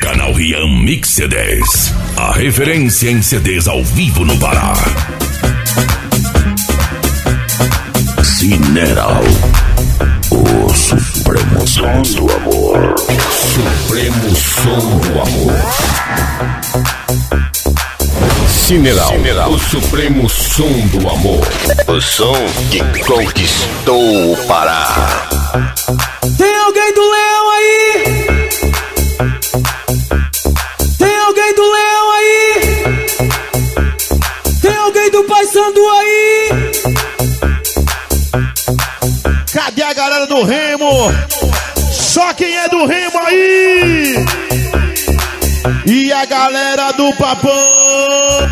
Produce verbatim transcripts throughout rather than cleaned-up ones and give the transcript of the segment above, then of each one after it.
Canal Rian Mix C Ds, a referência em C Ds ao vivo no Pará. Cineral, o supremo som do amor. Supremo som do amor. Cineral, Cineral, o supremo som do amor. O som que conquistou o Pará. Tem alguém do Leão aí? Tem alguém do Leão aí? Tem alguém do Paysandu aí? Cadê a galera do Remo? Só quem é do Remo aí? E a galera do Papão?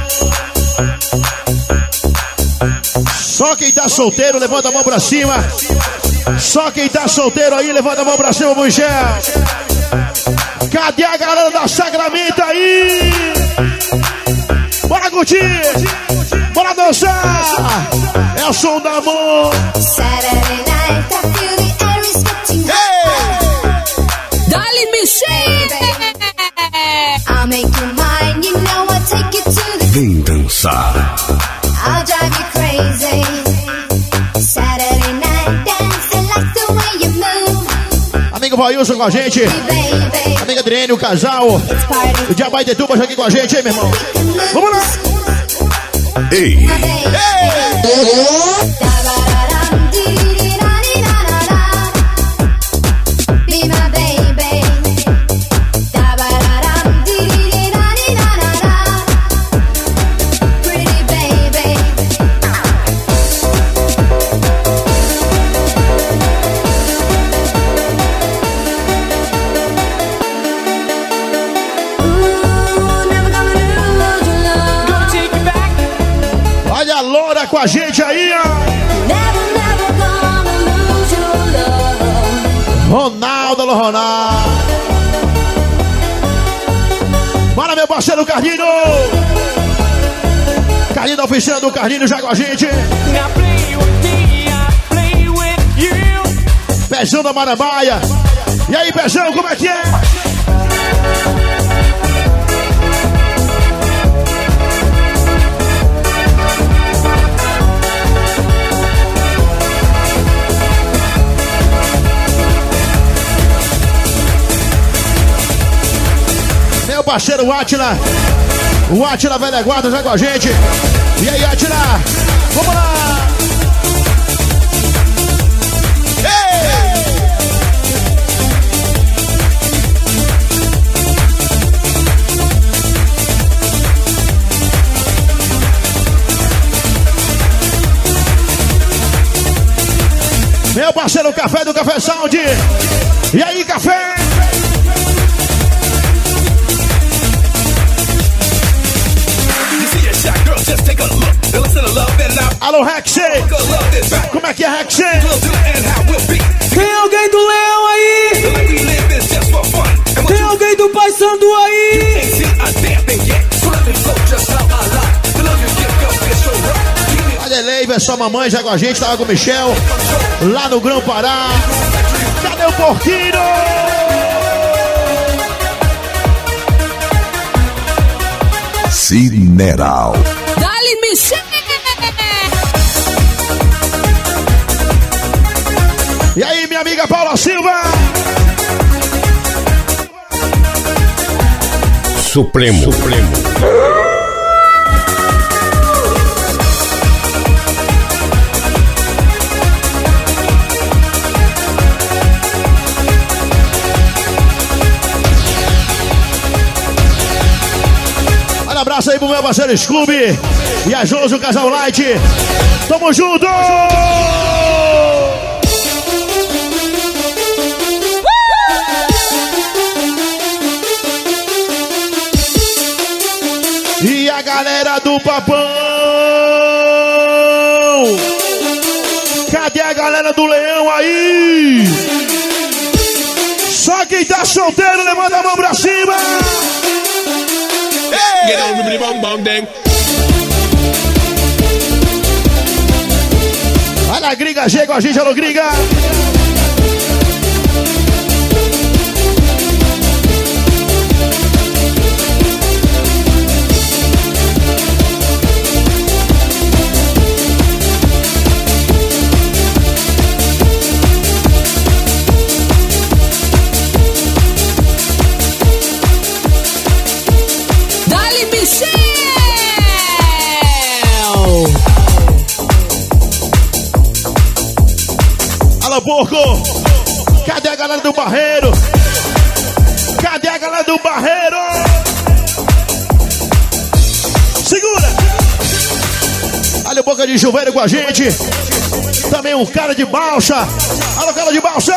Só quem tá solteiro, levanta a mão pra cima. Só quem tá solteiro aí, levanta a mão pra cima, Michel. Cadê a galera da Sacramento aí? Bora curtir! Bora dançar! É o som da mão! Dali, Michel! Vem dançar. I'll drive you crazy. Saturday night dance, I like the way you move. Amigo Vailson com a gente. Baby, Amiga Adriane, o casal. it's party. O Diabaitetuba já aqui com a gente, hein, meu irmão? Vamos lá! Ei, My baby. Da-ba-da-dum, dee-dee-da-dee-da-da-da. Be my baby. Da-ba-da-dum, dee-dee-da-dee-da-da-da. Pretty baby. Ooh, never gonna lose your love. Gonna take you back. Olha a Loura com a gente aí, ó. Never, never gonna lose your love. Ronaldo, alô, Ronaldo. Bora, meu parceiro Carlinho. Carlinho da oficina do Carlinho já com a gente. Now play with me, I play with you. Pezão da Marambaia. E aí, Pezão, como é que é? Meu parceiro Átila. O Átila Velha Guarda já com a gente. E aí, Átila? Vamos lá! Ei! Meu parceiro Café do Café Sound. E aí, Café? Alô, Rexy! Como é que é, Rexy? Tem alguém do Leão aí? Tem alguém do Paysandu aí? A Delei, é só mamãe já com a gente, tava com o Michel, lá no Grão Pará. Cadê o porquinho? Cineral. Dali, Michel! E aí, minha amiga Paula Silva? Supremo. Supremo. Olha, abraço aí pro meu parceiro Scooby e a Josi, o Casal Light. Tamo junto! E a galera do Papão? Cadê a galera do Leão aí? Só quem tá solteiro, levanta a mão pra cima! Get on the bong bong dang. Olha a gringa G com a gente, alô gringa! porco? Cadê a galera do Barreiro? Cadê a galera do Barreiro? Segura! Olha o Boca de Chuveiro com a gente. Também um cara de balsa. Alô, cara de balsa.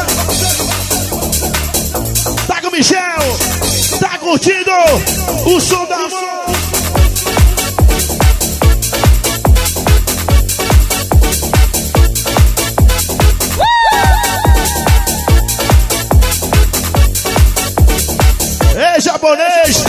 Tá com o Michel. Tá curtindo o som da mão. Ei, japonês.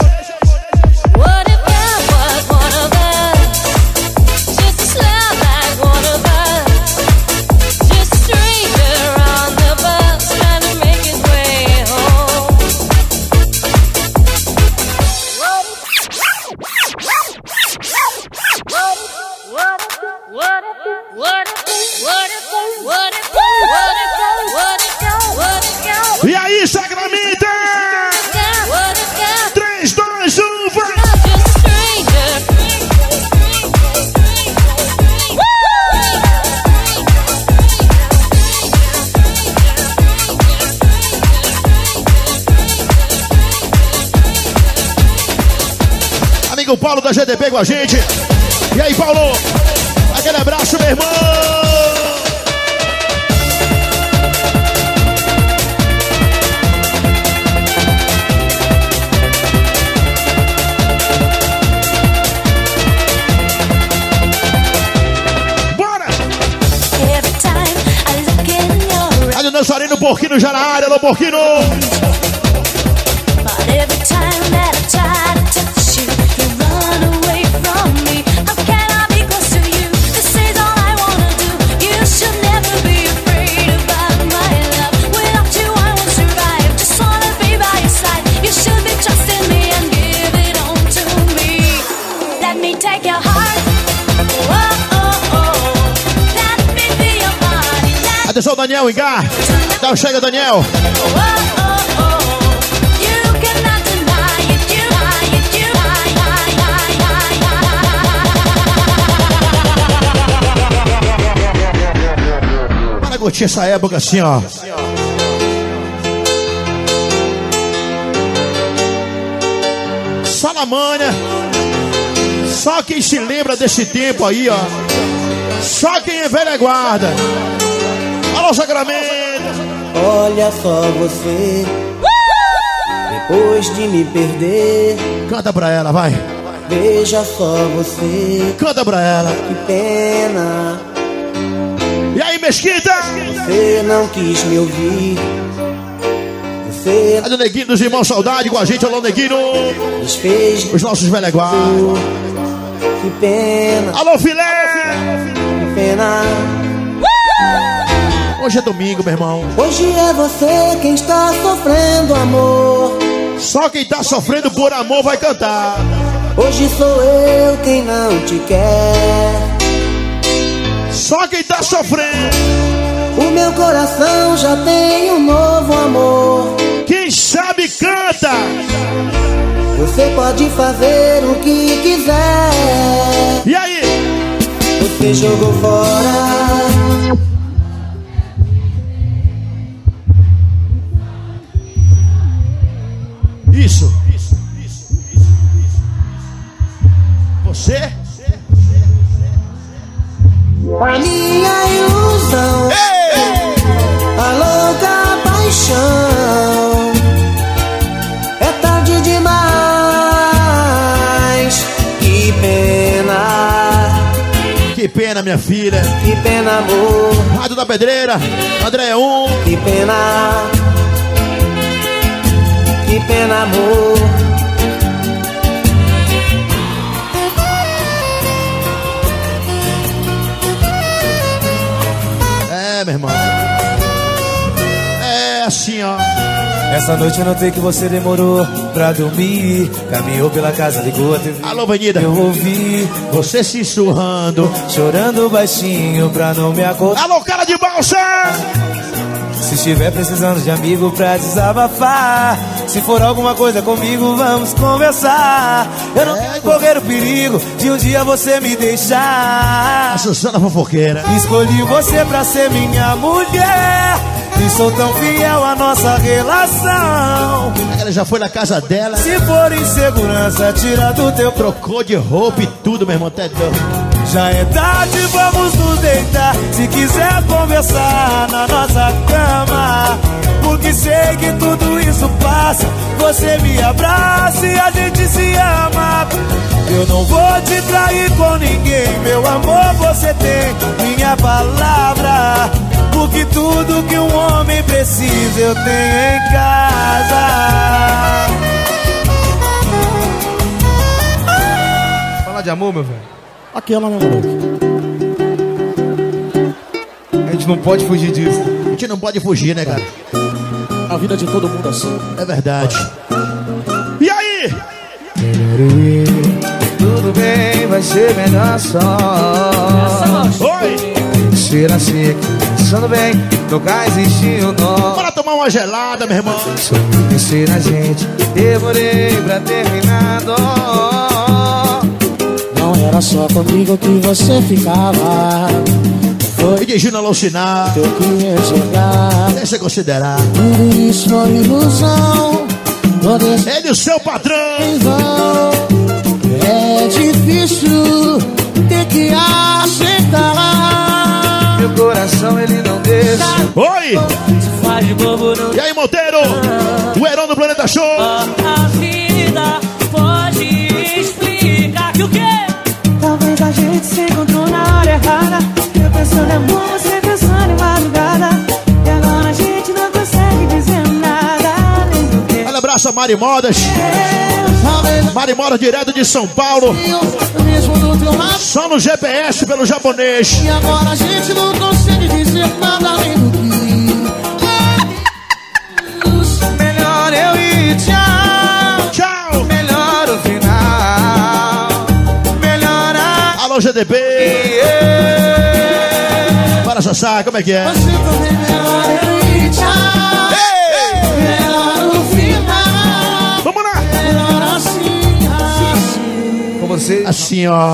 E aí, Sacramento? três, dois, um, vai! Amigo Paulo da G D P com a gente. E aí, Paulo? Aquele abraço, meu irmão! Dançarino Porquinho já na área, alô Porquinho! Atenção, Daniel, Engar. Então chega, Daniel. Para curtir essa época assim, ó. Salamânia. Só quem se lembra desse tempo aí, ó. Só quem é velha guarda. Alô, Sacramento! Olha só você, depois de me perder. Canta pra ela, vai. Veja só você, canta pra ela. Que pena. E aí, Mesquita? Você não quis me ouvir. Você... Olha o Neguinho dos Irmãos Saudade com a gente. Alô, Neguinho. Desfez. Os nossos velha guarda. Que pena. Alô, Filé. Que pena. Hoje é domingo, meu irmão. Hoje é você quem está sofrendo amor. Só quem está sofrendo por amor vai cantar. Hoje sou eu quem não te quer. Só quem está sofrendo. O meu coração já tem um novo amor. Quem sabe canta. Você pode fazer o que quiser. E aí? Você jogou fora. Isso. Você? A minha ilusão. Ei! A louca paixão. É tarde demais. Que pena. Que pena, minha filha. Que pena, amor. Rádio da Pedreira, Andréia um. Que pena. Que pena, amor. É, meu irmão. É assim, ó. Essa noite eu notei que você demorou pra dormir. Caminhou pela casa, ligou a T V. Alô, Avenida. Eu ouvi você se sussurrando, chorando baixinho pra não me acordar. Alô, cara de balsa. Se estiver precisando de amigo pra desabafar, se for alguma coisa comigo, vamos conversar. Eu não quero correr o perigo de um dia você me deixar. A Susana fofoqueira. Escolhi você pra ser minha mulher e sou tão fiel à nossa relação. Ela já foi na casa dela. Se for insegurança, tira do teu. Trocou de roupa e tudo, meu irmão, até doido. Já é tarde, vamos nos deitar. Se quiser conversar na nossa cama, porque sei que tudo isso passa. Você me abraça e a gente se ama. Eu não vou te trair com ninguém, meu amor, você tem minha palavra. Porque tudo que um homem precisa eu tenho em casa. Fala de amor, meu velho. Aquela, meu amor. A gente não pode fugir disso. A gente não pode fugir, né, cara? A vida de todo mundo é assim. É verdade. E aí? Tudo bem, vai ser melhor só. Oi! Ser assim, pensando bem, tocar existe o nó. Bora tomar uma gelada, meu irmão. Só pensei na gente, demorei pra terminar. Não era só comigo que você ficava. Foi dirigindo alucinar. Eu queria enxergar. Deixa eu considerar. Tudo isso foi ilusão. Ele e o seu patrão. É difícil ter que aceitar. Meu coração ele não deixa. Oi! Se faz de bobo no... E aí, Monteiro? O herói do Planeta Show. A vida pode explicar que o quê? Talvez a gente se encontrou na hora errada. Eu pensando em amor, você pensando em madrugada. E agora a gente não consegue dizer nada. Olha, abraço a Mari Modas. Mari Modas direto de São Paulo. Só no G P S pelo japonês. E agora a gente não consegue dizer nada além do que... Melhor eu ir, tchau. Tchau. Melhor o final. Melhor a... Alô, G D B. Para, Sassá, como é que é? Você também melhor eu ir, tchau. Melhor o final. Vamos lá. Melhor assim, assim. Com você. Assim, ó.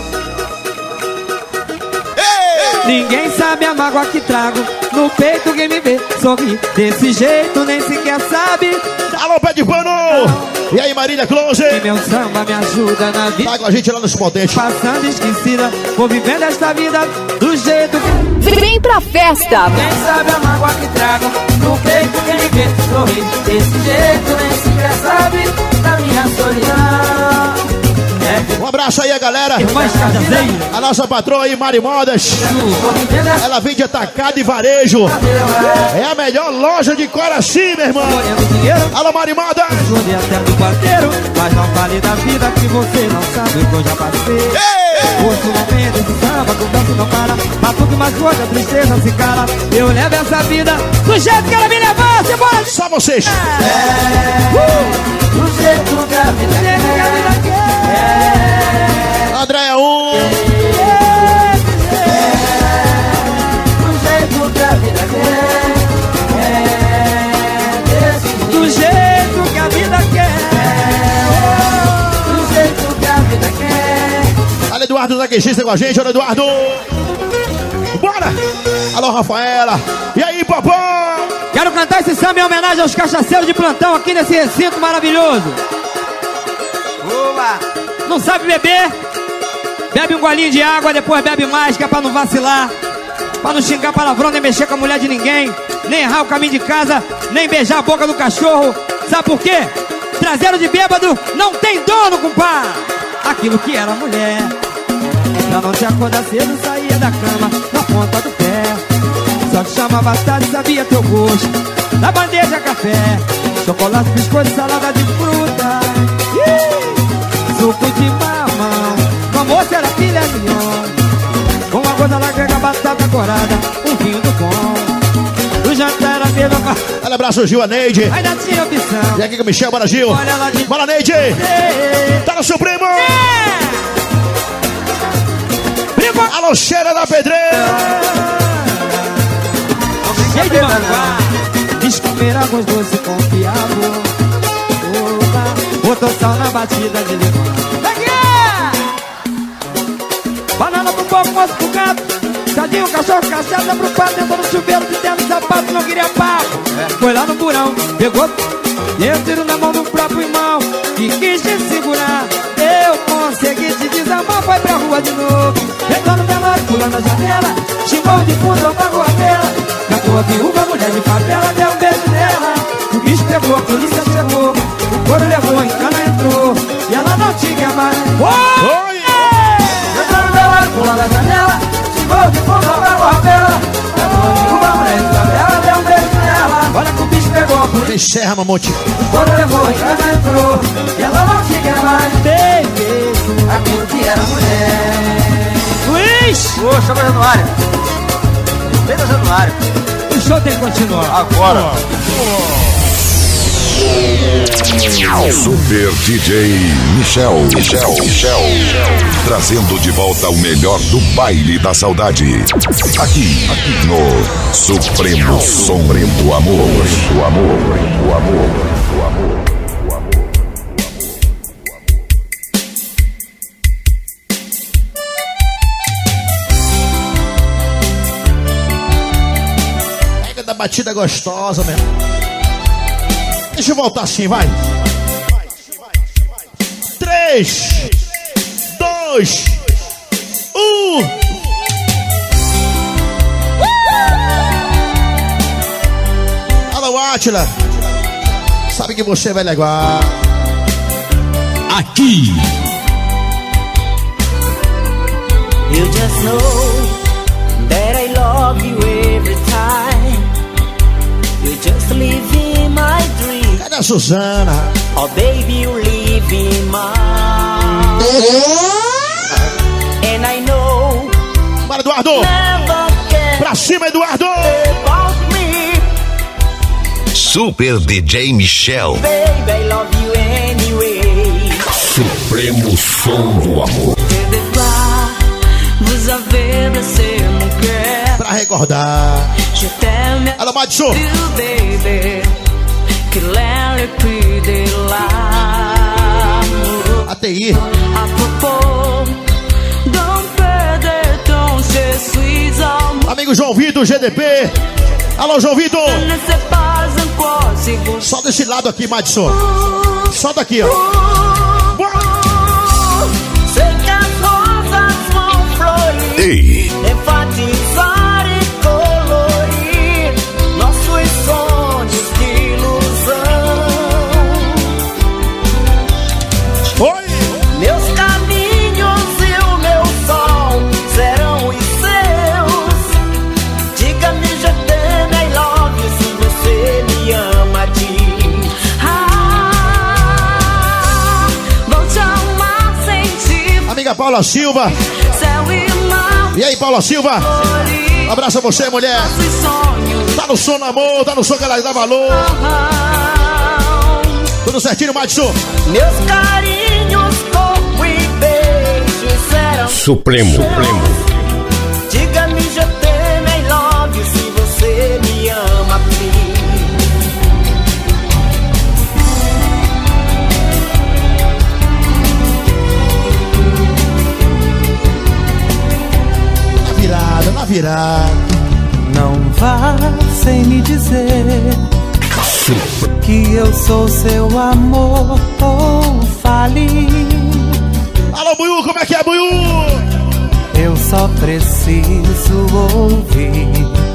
Ninguém sabe a mágoa que trago no peito, quem me vê sorri desse jeito nem sequer sabe. Alô, pé de pano. E aí, Marília Close. E meu samba me ajuda na vida. Tá com a gente lá nos potentes. Passando esquecida, vou vivendo esta vida do jeito que... Vem pra festa! Quem sabe a mágoa que trago no peito, quem me vê sorri desse jeito nem sequer sabe da minha solidão. Um abraço aí, a galera. A nossa patroa aí, Mari Modas. Ela vende atacado e varejo. É a melhor loja de Coraci, meu irmão. Alô, Mari Modas. Ajudei até do quarteiro, mas não fale da vida que você não sabe o que eu já passei. Curto momento de samba, o danço não para. Batuque mais forte, a tristeza se cala. Eu levo essa vida do jeito que ela me levou. Você bora. Só vocês. É, do jeito que a vida quer. André é um. Do jeito que a vida quer. Do jeito que a vida quer. Do jeito que a vida quer. Olha, Eduardo Zaguejista com a gente. Olha, Eduardo. Bora. Alô, Rafaela. E aí, papá? Quero cantar esse samba em homenagem aos cachaceiros de plantão aqui nesse recinto maravilhoso. Boa! Não sabe beber? Bebe um golinho de água, depois bebe mais, que é pra não vacilar. Pra não xingar palavrão, nem mexer com a mulher de ninguém. Nem errar o caminho de casa, nem beijar a boca do cachorro. Sabe por quê? Traseiro de bêbado não tem dono, compadre. Aquilo que era mulher. Pra não te acordar cedo, saía da cama na ponta do pé. Só te chamava tarde, sabia teu gosto. Na bandeja café, chocolate, biscoito, salada de fruta. Ih, suco de mamão. O almoço era filé mignon. Com uma coisa lá que era batata corada, um vinho do bom. O jantar era mesmo. Olha, abraço, Gil, a Neide. Ainda tinha opção. E aqui com o Michel, bora, Gil. Olha lá de... Bora, Neide. Tá no Supremo. É. Alô, cheira da pedreira. cheio de manguá. Diz comer arroz doce com quiabo. Botou sal na batida de limão. Banana pro pouco, moço pro gato. Tadinho, cachorro, cachaça pro pato. Entrou no chuveiro de terno e sapato, não queria papo. Foi lá no burão, pegou, deu tiro na mão do próprio irmão e quis te segurar. Eu consegui te desarmar, foi pra rua de novo. Entrou no velório, pulando a janela, xingou de fundo, apagou a vela. Catou a viúva, mulher de favela, deu um beijo nela. O bicho pegou, a polícia chegou, o couro levou, a encana entrou e ela não te quer mais. Oi! Entrou no velório, pulando a janela, xingou de fundo, apagou a vela. Catou a viúva, mulher de favela, deu um beijo nela. Olha que o bicho pegou, a polícia encerra, mamote. o couro levou, a encana entrou e ela não te quer mais. Baby, aquilo que era mulher. Luiz! Ô, chama o Januário. Vem do Januário. O show tem que continuar. Agora. Super D J Michel. Michel. Michel. Trazendo de volta o melhor do baile da saudade. Aqui, aqui no Supremo Som do Amor. Do amor, do amor, do amor. Da batida gostosa mesmo. Deixa eu voltar assim, vai. Três, dois, um. Alô, Átila. Sabe que você vai levar. Aqui. You just know that I love you every time. You just live in my dream. Cadê a Suzana? Oh baby, you live in mine. And I know. Bora, Eduardo! Pra cima, Eduardo! Me. Super D J Michel. Baby, I love you anyway. Supremo Som do Amor. Vous avez laissé mon cœur. Pra recordar. Je t'aime. Alô, Madison. Baby, que l'elle plus de l'amour. A T I. À propos, don't perder ton je suis amour. Amigo João Vitor, G D P. Alô, João Vitor. Je ne sais pas encore si vous. Só desse lado aqui, Madison. Só daqui, ó. Ei! Enfatizar e colorir nossos sonhos de ilusão. Oi! Meus caminhos e o meu sol serão os seus. Diga-me, je t'aime, I love you, se você me ama, diz. Ah, vou te amar sem ti. Amiga Paula Silva. Céu e mar. E aí, Paula Silva? Um abraço a você, mulher. Tá no som, amor, tá no som que ela dá valor. Tudo certinho, Madison? Meus carinhos, corpo e beijos serão Supremo. Supremo. Diga-me, je t'aime, I love you, se você me ama, please. Na virada, na virada. Não vá sem me dizer que eu sou seu amor, ou fale. Alô, Buiú, como é que é, Buiú? Eu só preciso ouvir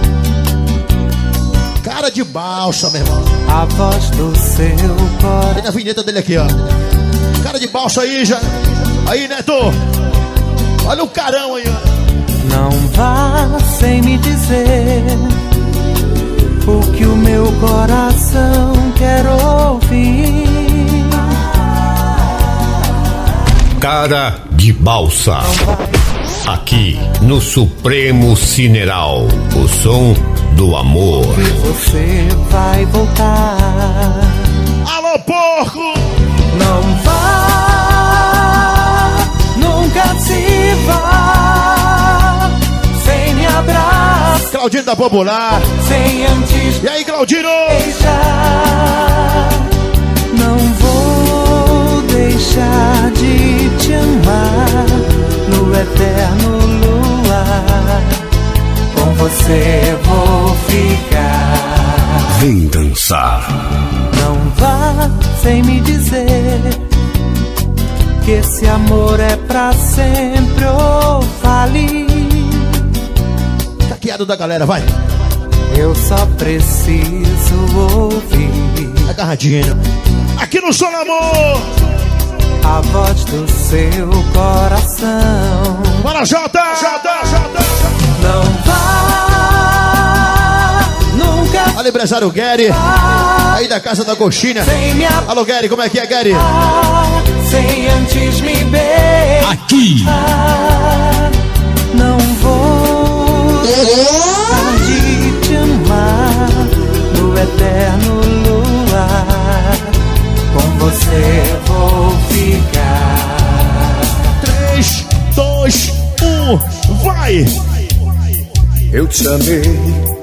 Cara de balsa, meu irmão. a voz do seu coração. Tem a vinheta dele aqui, ó. Cara de balsa aí, já. Aí, Neto. Olha o carão aí, ó. Não vá sem me dizer o que o meu coração quer ouvir. Cara de balsa. Aqui no Supremo Cineral. O som do amor. Você vai voltar. Alô, porco! Não vá, nunca se vá sem me abraçar. Claudinho da Popular. Sem antes E aí, Claudino? beijar. Não vou deixar de te amar no eterno luar. Com você vou ficar. Vem dançar. Não vá sem me dizer que esse amor é pra sempre ou fale. Caqueado da galera, vai. Eu só preciso ouvir Agarradinho. Aqui no Som Amor. a voz do seu coração. Bora, Jota! Jota, Jota. Não vá nunca. Olha, empresário Gary. Aí da Casa da Coxinha. Sem me amar, Alô, Gary, como é que é, Gary? sem antes me beijar. Aqui. Não vou deixar de te amar no eterno luar. Com você vou ficar. três, dois, um, vai! Eu te amei,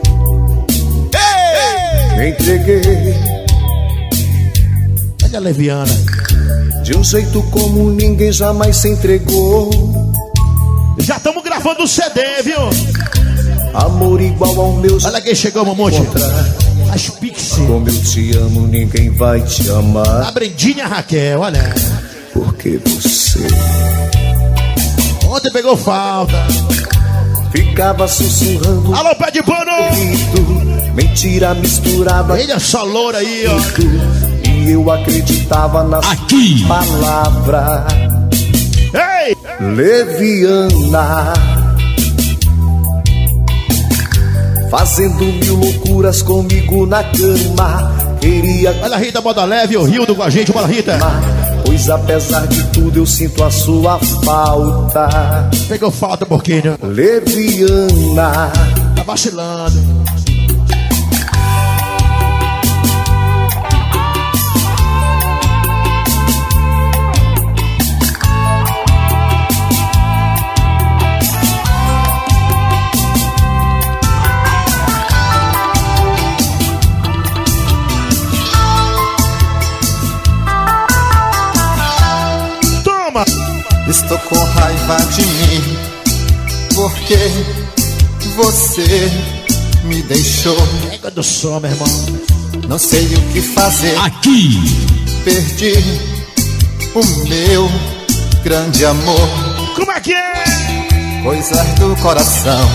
me entreguei Olha a Leviana. de um jeito como ninguém jamais se entregou. Já estamos gravando o C D, viu? Amor igual ao meu. Olha quem chegou, Mamonte. As Pixie. Como eu te amo, ninguém vai te amar. A Brendinha Raquel, olha. Porque você Ontem pegou falta. ficava sussurrando Alô, pé de pano! ouvido, mentira misturada Ele é só loura aí, ó. e eu acreditava nas Aqui. palavras. Ei! Leviana, fazendo mil loucuras comigo na cama. Queria Olha a Rita Moda Leve, o Rildo com a gente. Bora, Rita. amar, pois apesar de tudo eu sinto a sua falta. Pegou falta um pouquinho. Leviana, Tá vacilando. Toma! Estou com raiva de mim, porque você me deixou. Pega do som, meu irmão. Não sei o que fazer, Aqui. perdi o meu grande amor. Como é que é? Coisas do coração.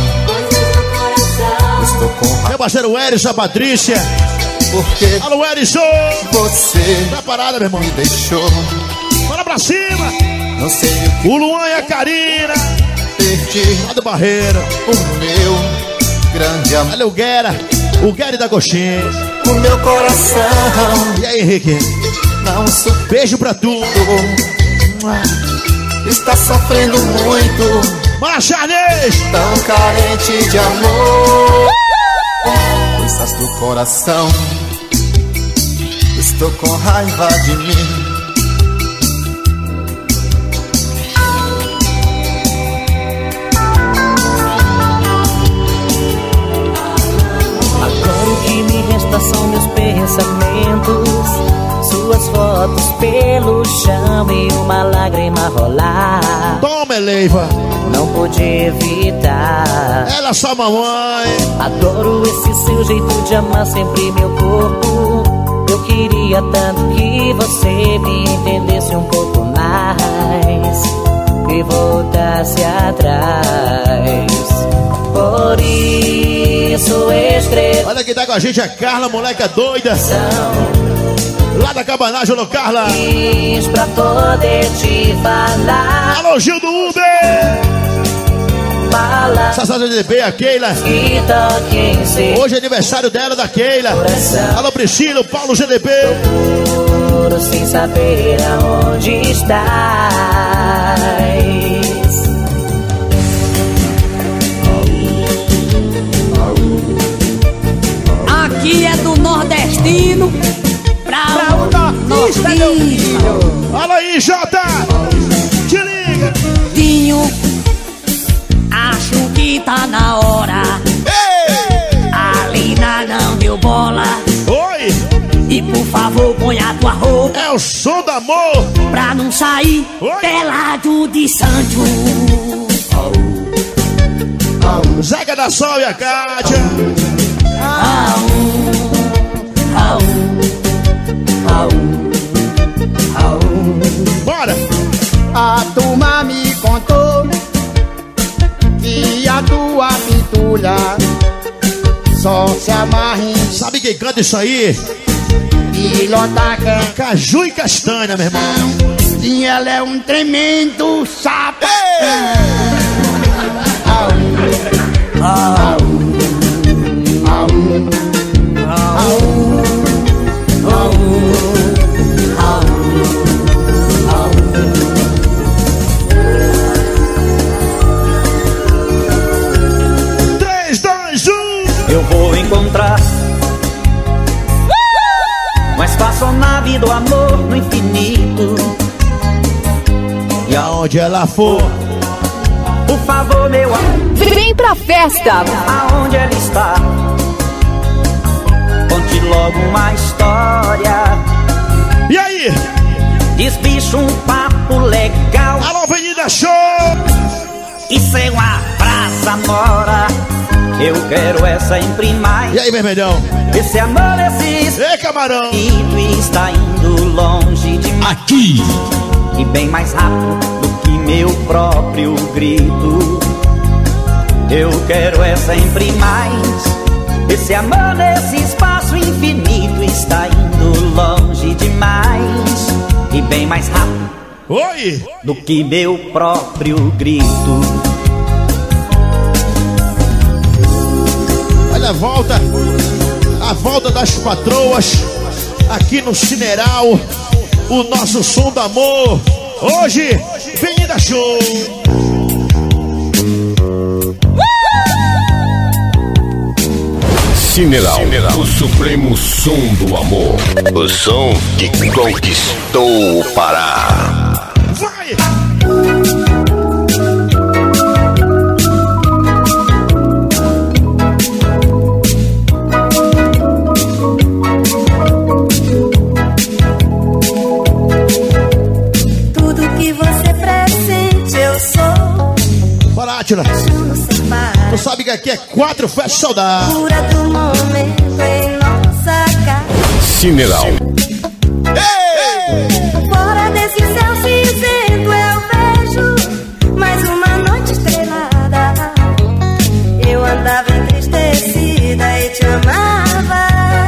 Estou com raiva Meu parceiro Erisson, a Patrícia. porque Alô, Erisson! você Tá parada, meu irmão. me deixou. Bora pra cima! Não sei o que O Luan e a Karina. perdi Lá do Barreiro. o meu grande amor. Olha o Guera. O Gary da Coxinha. O meu coração E aí, Henrique? não suportou. Beijo pra tu. Está sofrendo muito, Bora, Charles! tão carente de amor. Coisas do coração. Estou com raiva de mim. Agora o que me resta são meus pensamentos, suas fotos pelo chão e uma lágrima rolar. Toma, Eleiva. Não pude evitar. Ela é sua mamãe. Adoro esse seu jeito de amar sempre meu corpo. Eu queria tanto que você me entendesse um pouco mais e voltasse atrás. Por isso estrela. Olha quem tá com a gente, a Carla, moleca doida. Lá da cabanagem, alô, Carla. Fiz pra poder te falar. Alô, Gil do Uber. Fala Sassá D D B, a Keila. que toque em seu Hoje é aniversário dela, da Keila. coração. Alô, Priscila, o Paulo G D B. Procuro sem saber aonde estás. Aqui é do nordestino pra, Pra o nortista, meu filho. Olha aí, Jota. Te liga. Dinho, acho que tá na hora E por favor, põe a tua roupa. É o som do amor. Pra não sair pelado de santo. Zeca da Sol e a Kátia. Au, au, au, au. Bora! A turma me contou que a tua pitulha só se amarra em... Sabe quem canta isso aí? Pilota que é Caju e Castanha, meu irmão. E ela é um tremendo sapo. Au, au, au, au, au, au. três, dois, um. Eu vou encontrar uma espaçonave do amor no infinito. E aonde ela for, por favor, meu amor, Vem pra festa. aonde ela está, conte logo uma história. E aí? Desbicha um papo legal. Alô, Avenida Show! Isso é uma praça mora. Eu quero é sempre mais. E aí, vermelhão? Esse amor, esse Ei, camarão! espírito está indo longe de mim. Aqui! E bem mais rápido do que meu próprio grito. Eu quero é sempre mais. Esse amor nesse espaço infinito está indo longe demais. E bem mais rápido Oi! do que meu próprio grito. Olha a volta, a volta das patroas aqui no Cineral, o nosso som do amor. Hoje, Avenida Show. Cineral, o supremo som do amor. O som que conquistou o Pará. Vai! Tudo que você pressente, eu sou. Bora, Átila. Tu sabe que aqui é quatro festas saudade. Cura do momento em nossa casa. Cineral. Fora desse céu cinzento eu vejo mais uma noite estrelada. Eu andava entristecida e te amava.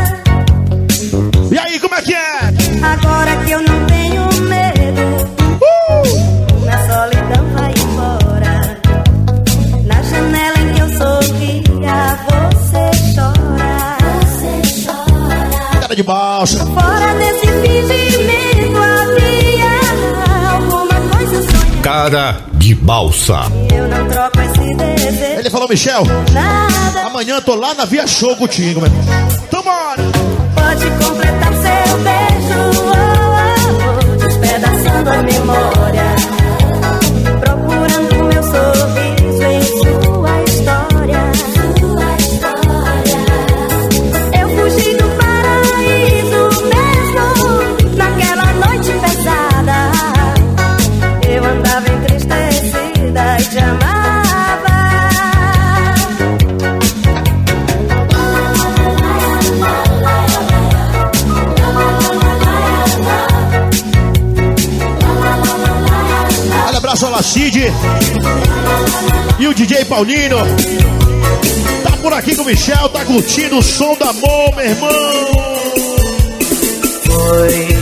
E aí, como é que é? Agora que eu não tenho medo, uh! minha solidão vai embora. Na janela em que eu sorria, você chora. Você chora. Cara de balsa. Fora desse fingimento havia alguma coisa sonhada. Cara de balsa. Eu não troco esse desejo. Ele falou, Michel, Nada amanhã tô lá na Via Show contigo, meu irmão. Tomara! pode completar seu beijo, oh, oh, despedaçando a memória, procurando meu sorriso em sua história. Sua história. Eu fugi do paraíso mesmo naquela noite pesada. Eu andava entristecida e te amava. Abraço ao Lacide e o D J Paulinho. Tá por aqui com o Michel, tá curtindo o som do amor, meu irmão. Foi,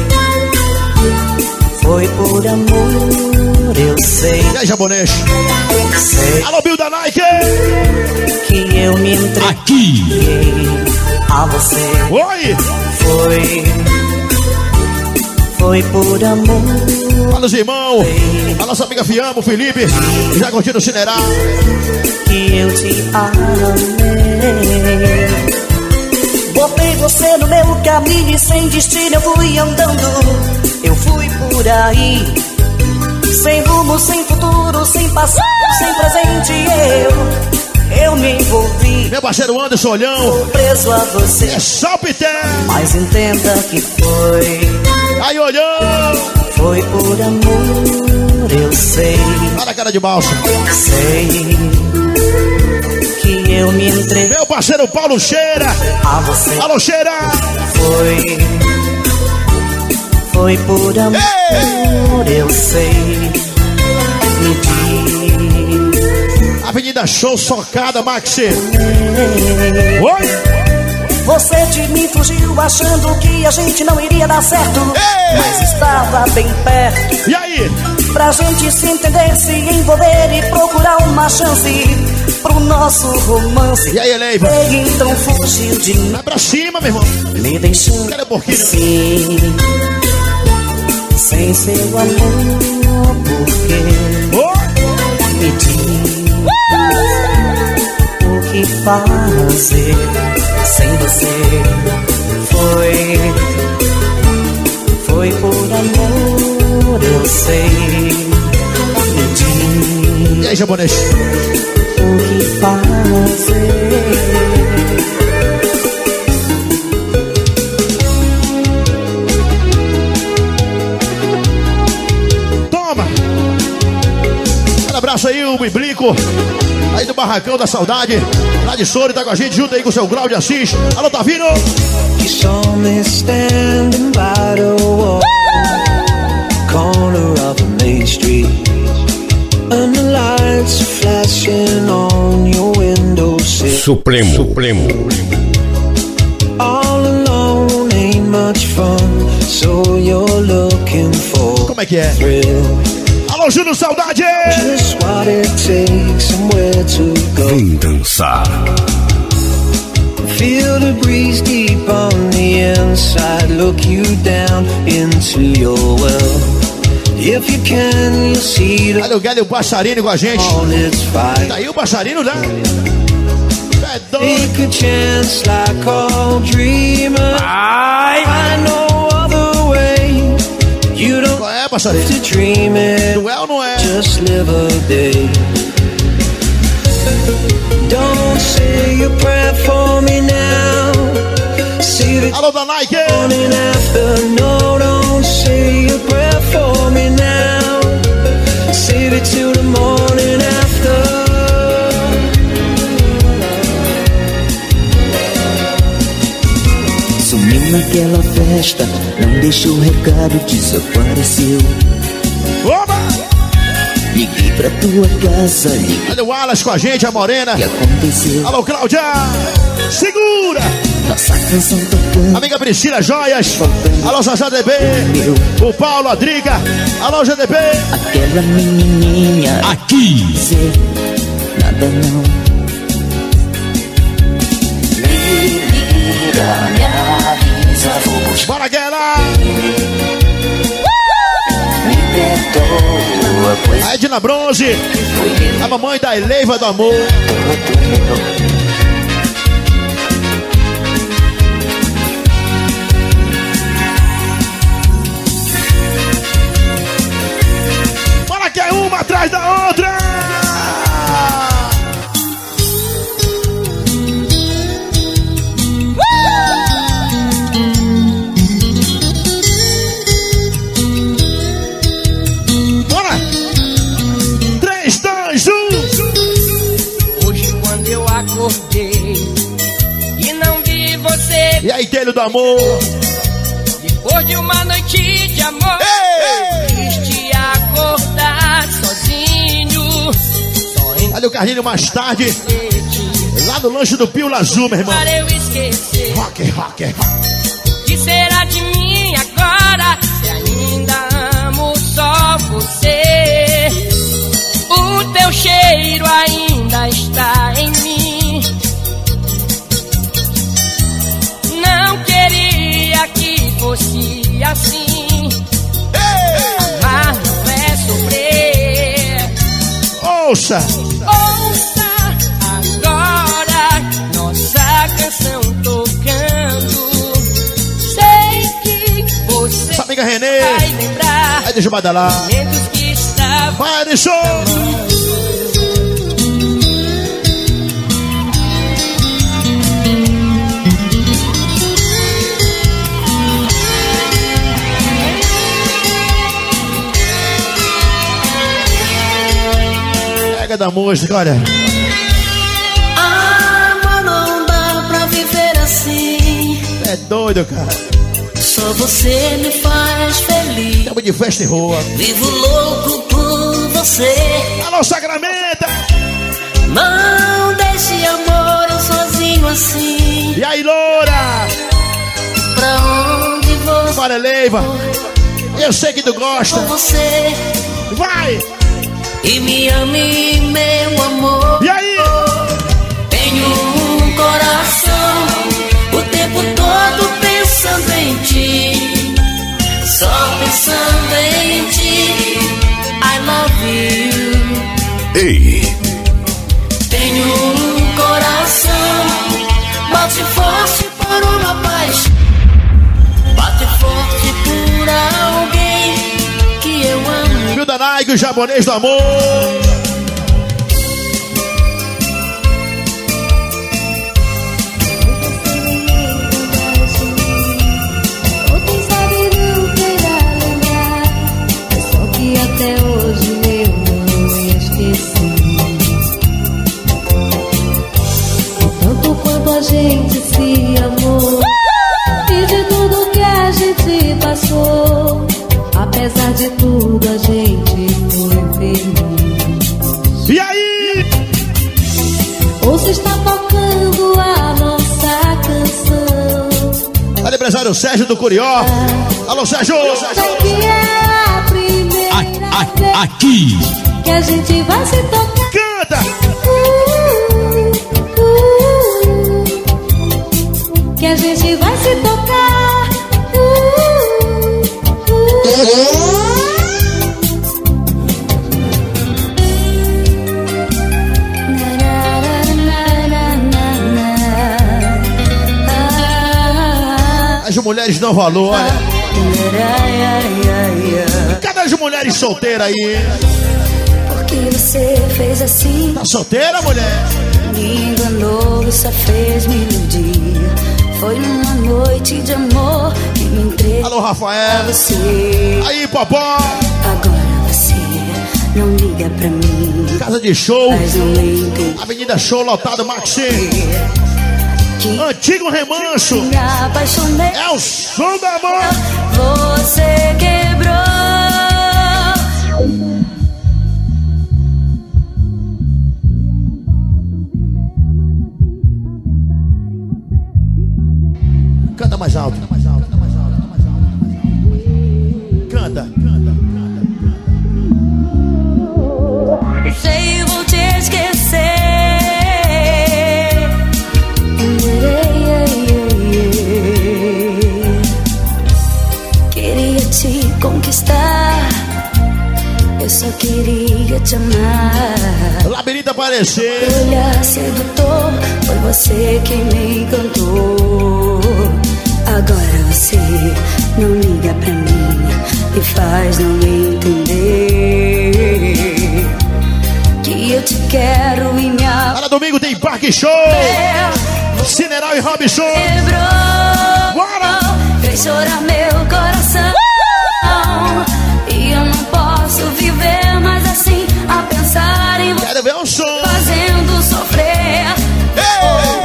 foi por amor, eu sei. E aí, japonês? Sei. Alô, Bill da Nike. Que eu me entreguei aqui a você. Oi. Foi, foi por amor. Fala os irmãos, a nossa amiga Fiamma, o Felipe, já curtindo o Cineral. Que eu te amei. Botei você no meu caminho e sem destino eu fui andando. Eu fui por aí, sem rumo, sem futuro, sem passado, sem presente. eu me envolvi. Meu parceiro Anderson Olhão. Tô preso a você. É só o Pité. Mas entenda que foi. Aí, Olhão. Foi por amor, eu sei. Olha a cara de balsa. Sei que eu me entreguei. Meu parceiro Paulo Cheira. A você. Alô, Cheira. Foi. Foi por amor, Ei! eu sei. Me diz. Avenida Show, socada, Maxi. Oi? Você de mim fugiu achando que a gente não iria dar certo. Ei! Mas estava bem perto. E aí? Pra gente se entender, se envolver e procurar uma chance pro nosso romance. E aí, Eleiva? E então fugiu de mim. Vai pra cima, meu irmão. Me deixando Cadê o porquinho? assim, sem seu amor, porque oh! me diz o que fazer sem você. Foi, foi por amor, eu sei. Me diz e aí, japonês? O que fazer. Abraço aí, o Biblico, aí do Barracão da Saudade, lá de Soure, tá com a gente, junto aí com o seu Grau de Assis. Alô, Tavino! Supremo. Supremo. All alone ain't much fun, so you're looking for como é que é? Thrill. Alô, Júnior, saudade! Vem dançar. Feel the breeze deep on the inside, look you down into your well. If you can, you'll see the olha o Gélio Bacharino com a gente. Tá aí o Bacharino, né? É take a chance like all dreamers. Ai! I know other way. You don't qual é, Bacharino? to dream it. Não é ou não é? Just live a day. Don't say a prayer for me now. See the alô, da Nike! morning after. No, don't say a prayer for me now. Save it till the morning after. Sumiu naquela festa, não deixou recado, desapareceu. Oba! Liguei pra tua casa, liguei. Olha o Wallace com a gente, a Morena. O que aconteceu? Alô, Cláudia! Segura! Nossa canção tocando. Amiga Priscila Joias. Alô, Zazá D B. O Paulo, a Driga. Alô, G D B. Aquela menininha aqui. Dizer nada não. Me avisa, vou buscar. Bora, Guerra! Me perdoa, pois a Edna Bronze, a mamãe da Eleiva do Amor. Bora que é uma atrás da outra! E não vi você. E aí, Telho do Amor? Depois de uma noite de amor, triste acordar sozinho. Só olha o Carlinho mais tarde, lá no lanche do Pio Lazul, meu irmão. Para eu esquecer. Rock, rock, rock. O que será de mim agora? Se ainda amo só você. O teu cheiro ainda está em mim. Não queria que fosse assim. Amar não é sofrer. Ouça! Ouça agora nossa canção tocando. Sei que você essa amiga Renê vai lembrar. Aí deixa eu badalar. Momentos que estavam vai, Alisson! Mega da música, olha. Ah, não dá pra viver assim. É doido, cara. Só você me faz feliz. Tamo de festa em rua. Vivo louco por você. Alô, Sacramento! Não deixe amor eu sozinho assim. E aí, loura? Pra onde você Bora, Leiva. Eu sei que tu gosta. com você. Vai! E me ame, meu amor. E aí? Tenho um coração o tempo todo pensando em ti. Só pensando em ti. I love you. Ei! Tenho um coração, bate forte por uma paixão. Bate forte por alguém que eu amo. Viu, Danaigo, o japonês do amor. Ou quem sabe não queira lembrar. É só que até hoje eu não esqueci. Tanto quanto a gente se amou e de tudo que a gente passou. Apesar de tudo a gente foi feliz. E aí? Ou se está tocando a nossa canção. Olha, empresário Sérgio do Curió. Alô, Sérgio! Aqui é a primeira a, a, aqui vez que a gente vai se tocar. Canta! Uh, uh, uh, que a gente vai se tocar. Uh, uh, uh. As mulheres dão valor, olha. Cadê as mulheres solteiras aí? Porque você fez assim. Tá solteira, mulher? Me enganou e só fez me iludir. Foi numa noite de amor que me entreguei. Alô, Rafael. A você. Aí, popó. Agora você não liga pra mim. Casa de show. Mas não liga. Avenida Show lotado, Maxim. Antigo Remanso. Me apaixonei. É o som da mão. Você quebrou. Canta mais alto. Canta mais alto. Canta mais alto. Canta. Canta. Sei, vou te esquecer. Queria te conquistar. Eu só queria te amar. Labirinto aparecer. Olhar sedutor, foi você que me encantou. Agora você não liga pra mim e faz não entender que eu te quero e me amar. Para domingo tem Parque Show. Cineral e Robson. Quebrou. Bora! Fez chorar meu coração. E eu não posso viver mais assim, a pensar em você. Quero ver o som. Fazendo sofrer. Ou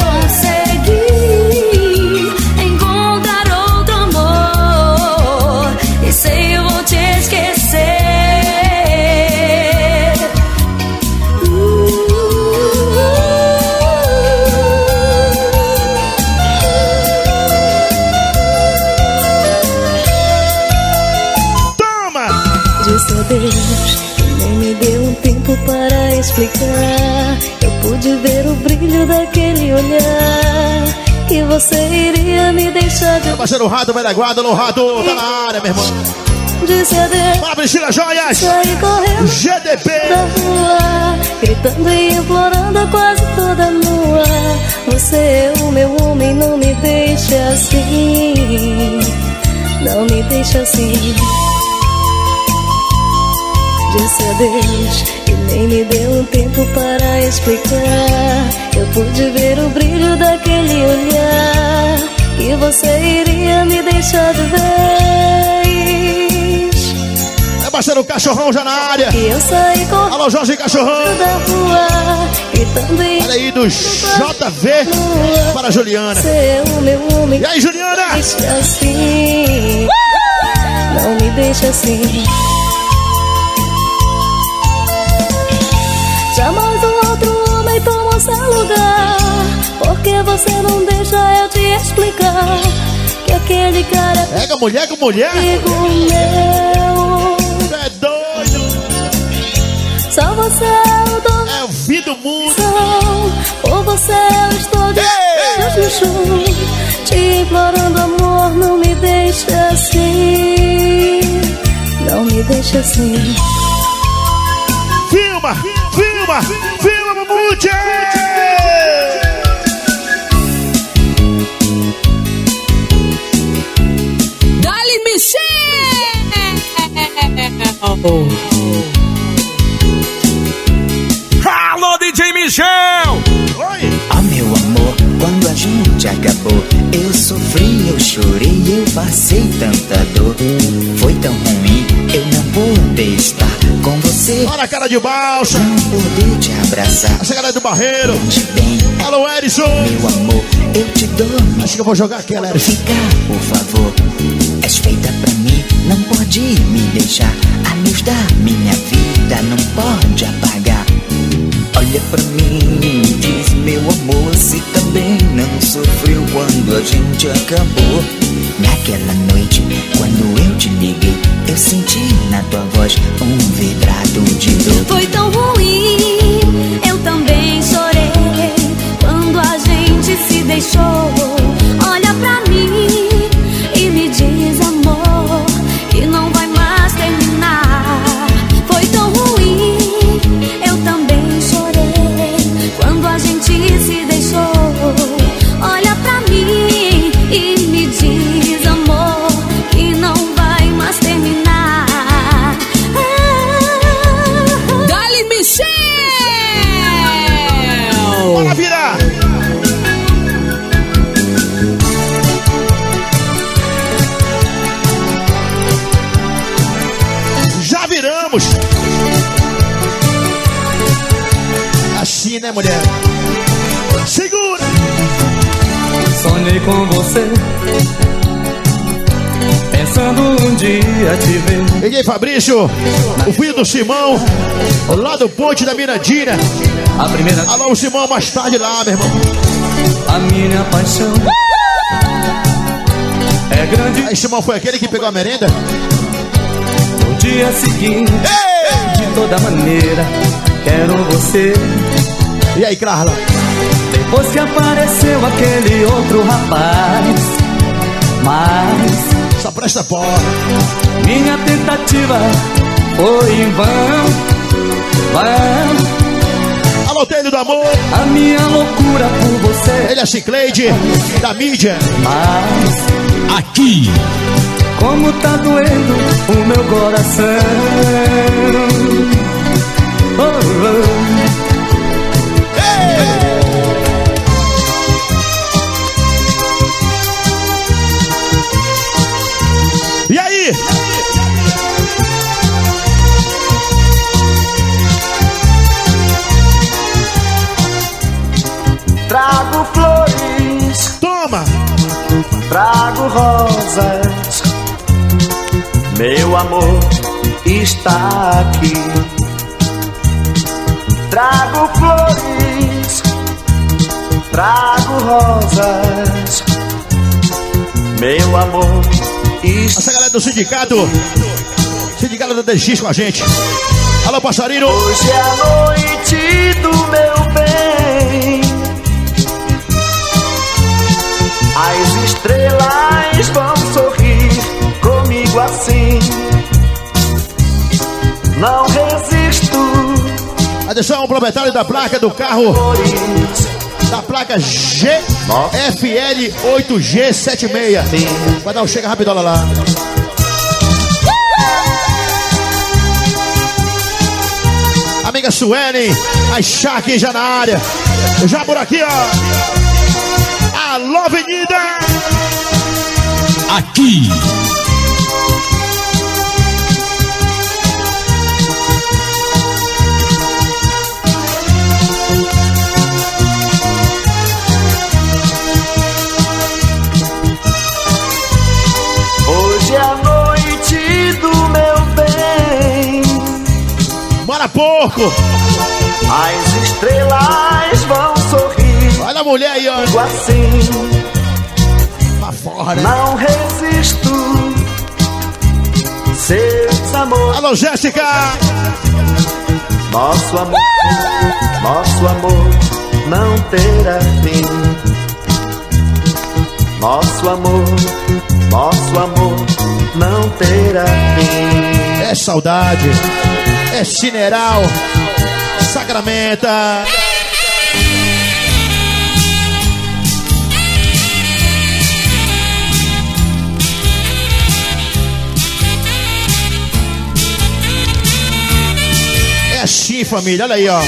conseguir encontrar outro amor. E sei eu vou te esquecer. Disse adeus, nem me deu um tempo para explicar. Eu pude ver o brilho daquele olhar, que você iria me deixar de... Meu parceiro Rato, velha guarda, no Rato, tá na área, meu irmão. Disse adeus, fala, Priscila Joias. Saí correndo G D P da rua, gritando e implorando quase toda nua. Você é o meu homem, não me deixe assim. Não me deixe assim. Disse adeus e nem me deu um tempo para explicar. Eu pude ver o brilho daquele olhar, que você iria me deixar de vez. parceiro Cachorrão já na área. Eu saí com alô, Jorge Cachorrão. Da rua, e também olha aí do J V para a Juliana. Meu e aí, Juliana? Não me deixa assim. Não me deixa assim. Jamais um outro homem toma seu lugar. Porque você não deixa eu te explicar que aquele cara é pega mulher com mulher. Amigo meu. É doido. Só você é o dono. É o fim do mundo. Por você eu estou de joelhos no chão, te implorando amor, não me deixa assim. Não me deixa assim. Filma, filma, filma, Mamute! Dali Michel! Alô, D J Michel! Oi! Ah, meu amor, quando a gente acabou, eu sofri, eu chorei, eu passei tanta dor. Foi tão ruim, eu não poder estar com você. Olha a cara de balsa. Não poder te abraçar. Essa galera do Barreiro. Bem, alô, Edson. Meu amor, eu te dou. Acho que eu vou jogar aquela, Edson. Fica, por favor. És feita pra mim, não pode me deixar. A luz da minha vida não pode apagar. Olha pra mim e diz, meu amor, se também não sofreu quando a gente acabou. Naquela noite, quando eu te liguei, eu senti na tua voz um vibrato de dor. Foi tão ruim, eu também chorei quando a gente se deixou. Olha pra mim e me diz, amor, que não vai mais terminar. Foi tão ruim, eu também chorei quando a gente se deixou. Olha pra mim e me diz, amor, que não vai mais terminar. Dali Michel! Bora virar! Já viramos! Assim, né, mulher? Segura! Sonhei com você, pensando um dia te ver. Peguei Fabrício, o filho do Simão, lá do Ponte da Mirandinha. A primeira... alô, o Simão, mais tarde lá, meu irmão. A minha paixão é grande. Aí, Simão, foi aquele que pegou a merenda? No dia seguinte, ei! De toda maneira, quero você. E aí, Carla? Depois que apareceu aquele outro rapaz, mas só presta porra. Minha tentativa foi em vão, vão. Alô, Telho do Amor. A minha loucura por você. Ele é Cicleide, da mídia. Mas aqui, como tá doendo o meu coração. Oh, oh. E aí? Trago flores, toma. Trago rosas, meu amor está aqui. Trago flores, trago rosas, meu amor. Essa galera do sindicato, sindicato da D X com a gente. Alô, passarinho. Hoje é a noite do meu bem, as estrelas vão sorrir comigo assim. Não resisto. Atenção, o proprietário da placa do carro, da placa G F L oito G setenta e seis. Vai dar um chega rapidola lá. Amiga Suene, a Shaq já na área. Já por aqui, ó. Alô, Avenida. Aqui. a pouco. As estrelas vão sorrir. Olha a mulher aí, ó. Assim. Pra fora, né? Não resisto. Seus amores. Alô, Jéssica. Nosso amor, nosso amor não terá fim. Nosso amor, nosso amor não terá fim. É saudade, é Cineral, Sacramenta. É assim, família, olha aí, ó.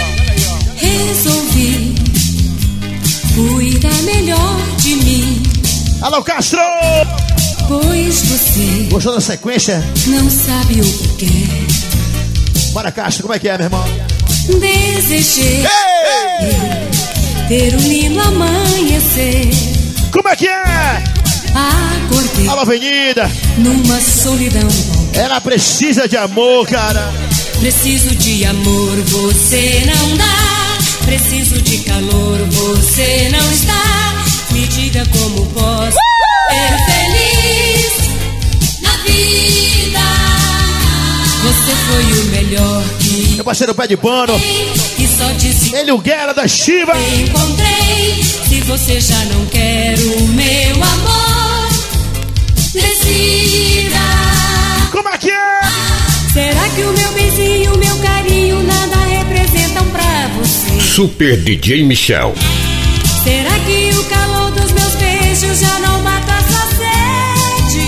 Resolvi cuidar melhor de mim. Alô, Castro! Pois você gostou da sequência? Não sabe o que quer. Bora, Castro, como é que é, meu irmão? Desejei ter um lindo amanhecer. Como é que é? Acordei. Alô, Avenida. Numa solidão. Ela precisa de amor, cara. Preciso de amor, você não dá. Preciso de calor, você não está. Me diga como posso ser feliz na vida. Você foi o melhor que meu parceiro pé de pano. E só disse ele o Guerra da Chiva. Encontrei. Se você já não quer o meu amor, decida. Como é que é? Será que o meu beijinho, o meu carinho nada representam pra você? Super D J Michel. Será que o calor dos meus beijos já não mata a sua sede?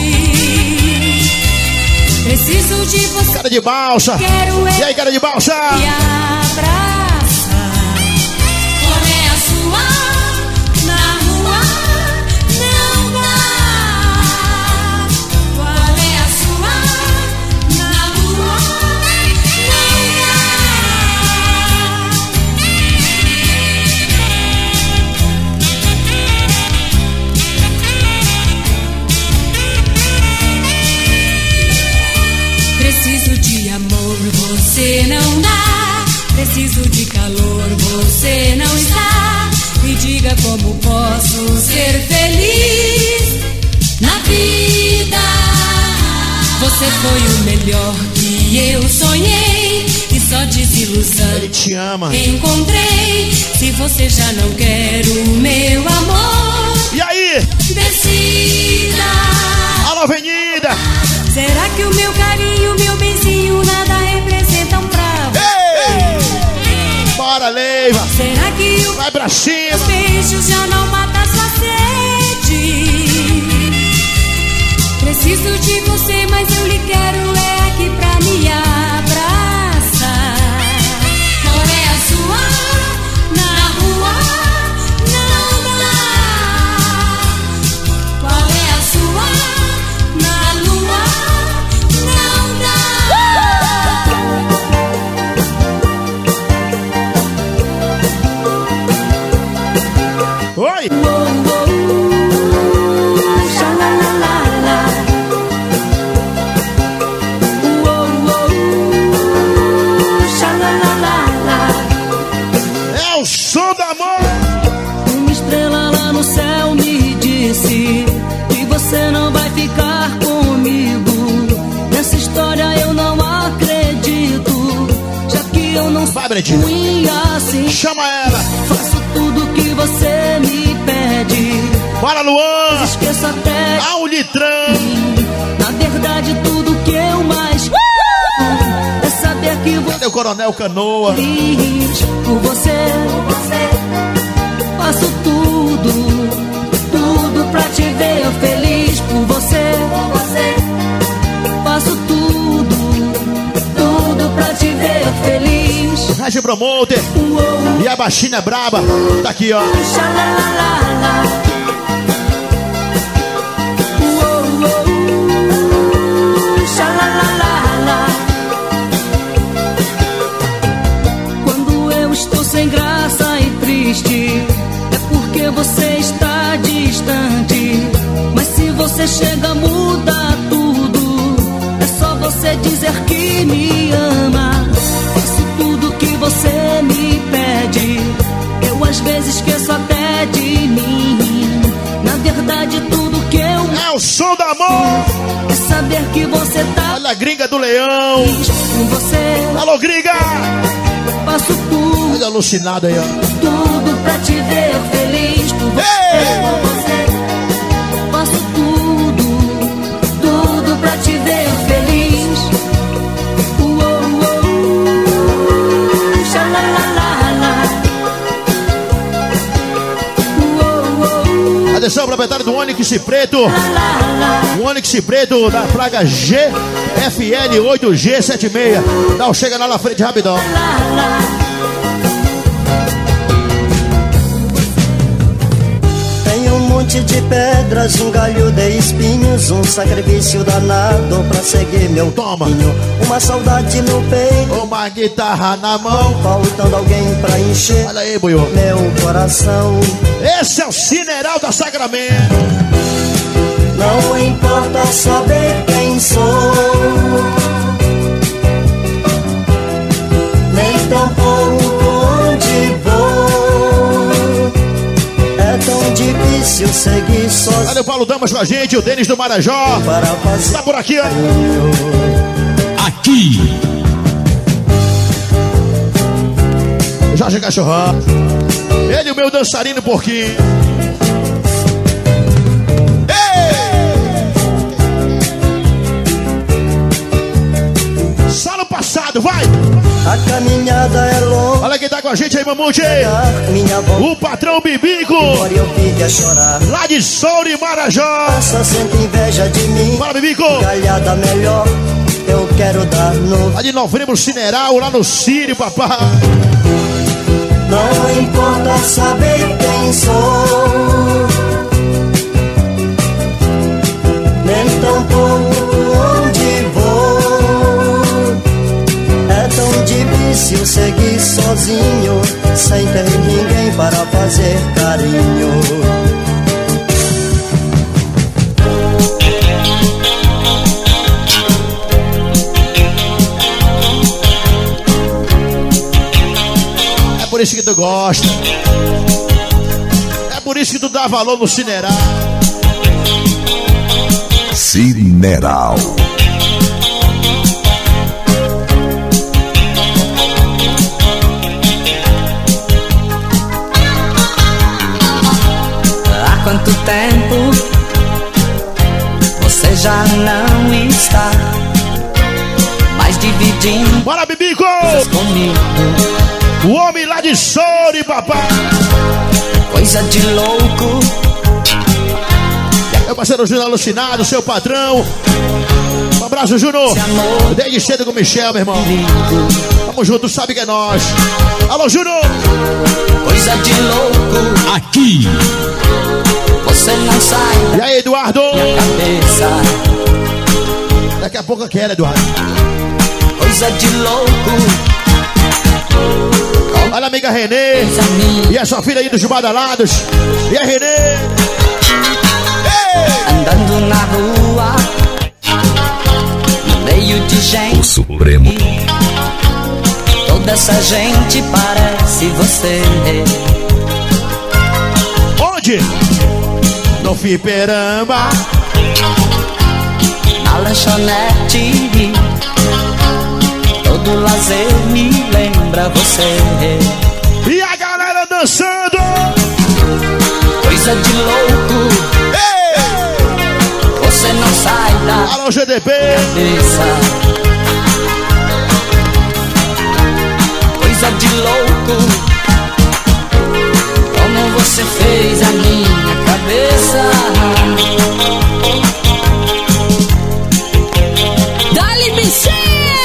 Preciso de você. Cara de balsa. Quero e aí, cara de balsa? Me abraça. Qual é a sua? Na rua não dá. Qual é a sua? Na rua não dá. Preciso de amor, você não dá. Preciso de calor, você não está. Me diga como posso ser feliz na vida. Você foi o melhor que eu sonhei. E só desilusão ele te ama. Encontrei. Se você já não quer o meu amor, e aí? Decida. Alô, Avenida. Será que o meu carinho, o meu beijinho nada representam pra você? Ei! Bora, Leiva. Será que o vai pra cima? Os beijos já não matam a sua sede? Preciso de você, mas eu lhe quero é aqui pra me abraçar. Qual é a sua? Na rua não dá. Qual é a sua? Na lua não dá. Oi! É o som do amor! Uma estrela lá no céu me disse que você não vai ficar comigo. Nessa história eu não acredito, já que eu não vai, sou ruim assim. Chama ela! Faço tudo que você me pede. Bora, Luan! Esqueça até ah, um litrão! Na verdade tudo que eu mais quero é saber que você... Cadê o Coronel Canoa? Feliz por você, por você. Faço tudo, tudo pra te ver feliz por você, por você. Faço tudo, tudo pra te ver feliz. Regi Promoter e a baixinha braba tá aqui, ó. Xalalala. Quando eu estou sem graça e triste, é porque você está distante. Mas se você chega, muda tudo. É só você dizer que me ama. você me pede. Eu às vezes esqueço até de mim. Na verdade tudo que eu é o som do amor. É saber que você tá. Olha a gringa do leão. Com você. Alô, gringa. Faço tudo. Olha alucinado aí, ó. Tudo pra te ver feliz por você. Ei! Por você. Faço tudo. Tudo pra te ver feliz. Uou, uou. Xalalalala. Atenção, proprietário do Onix Preto. O Onix Preto da placa G F L oito G setenta e seis. Dá um chega lá na frente rapidão. Tem um monte de pedras, um galho de espinhos, um sacrifício danado pra seguir meu Toma. caminho. Uma saudade no peito, uma guitarra na mão, faltando alguém pra encher. Olha aí, boiô. Meu coração. Esse é o Cineral da Sacramento. Não importa saber quem sou, nem tampouco onde vou. É tão difícil seguir sozinho. Olha o Paulo Damas com a gente, o Denis do Marajó. Tá por aqui, ó. Aqui. Jorge Cachorrão. Ele, o meu dançarino porquinho. Só no passado, vai! A caminhada é longa. Olha quem tá com a gente aí, Mamute. Minha o patrão Bibico. Eu fiquei a chorar. Lá de Souro e Marajó. Só sente inveja de mim. Bora, Bibico. Galhada melhor, eu quero dar no. Lá de Novembro, Cineral, lá no Sírio, papá. Não importa saber quem sou, nem tampouco onde vou. É tão difícil seguir sozinho, sem ter ninguém para fazer carinho. É por isso que tu gosta. É por isso que tu dá valor no Cineral. Cineral. Há quanto tempo você já não está mais dividindo. Bora, Bibico! Comigo. O homem lá de Souri, papai. Coisa de louco. Meu parceiro Júnior alucinado, seu patrão. Um abraço, Júnior. Desde cedo com o Michel, meu irmão. Tamo junto, sabe que é nós. Alô, Júnior. Coisa de louco. Aqui. Você não sai. E aí, Eduardo? Cabeça. Daqui a pouco eu quero, Eduardo. Coisa de louco. Olha a amiga Renê. E a sua filha aí dos Badalados. E a Renê. Andando na rua, no meio de gente. O Supremo. Toda essa gente parece você. Onde? No Fliperama. Na lanchonete. Todo lazer me lembra você. E a galera dançando. Coisa de louco. Ei! Você não sai da Alô, G D P. Cabeça. Coisa de louco. Como você fez a minha cabeça. Dali Michel.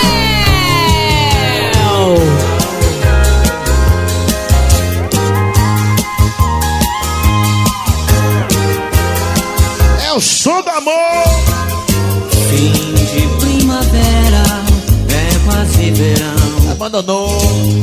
É o som do amor. Fim de primavera, é quase verão. Abandonou.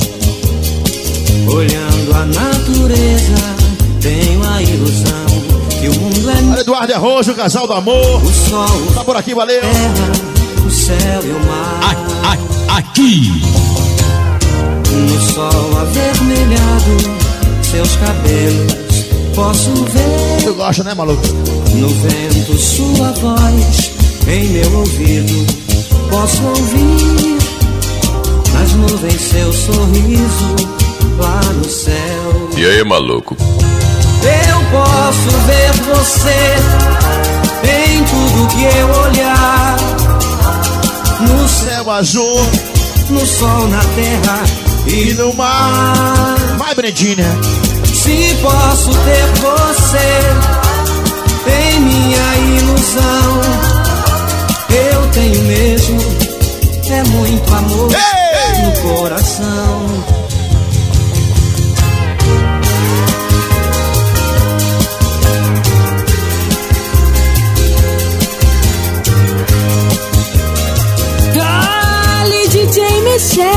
Olhando a natureza, tenho a ilusão que o mundo é. Olha, Eduardo Arrojo, o casal do amor. O sol, tá por aqui, valeu. Terra, o céu e o mar. A, a, aqui. No sol avermelhado seus cabelos, posso ver. Tu gosta, né, maluco? No vento sua voz em meu ouvido, posso ouvir. Nas nuvens seu sorriso lá no céu. E aí, maluco? Eu posso ver você em tudo que eu olhar. No céu azul, no sol, na terra e no mar. Vai, Brendinha. Se posso ter você em minha ilusão, eu tenho mesmo, é muito amor hey! No coração. Dale, D J Michel.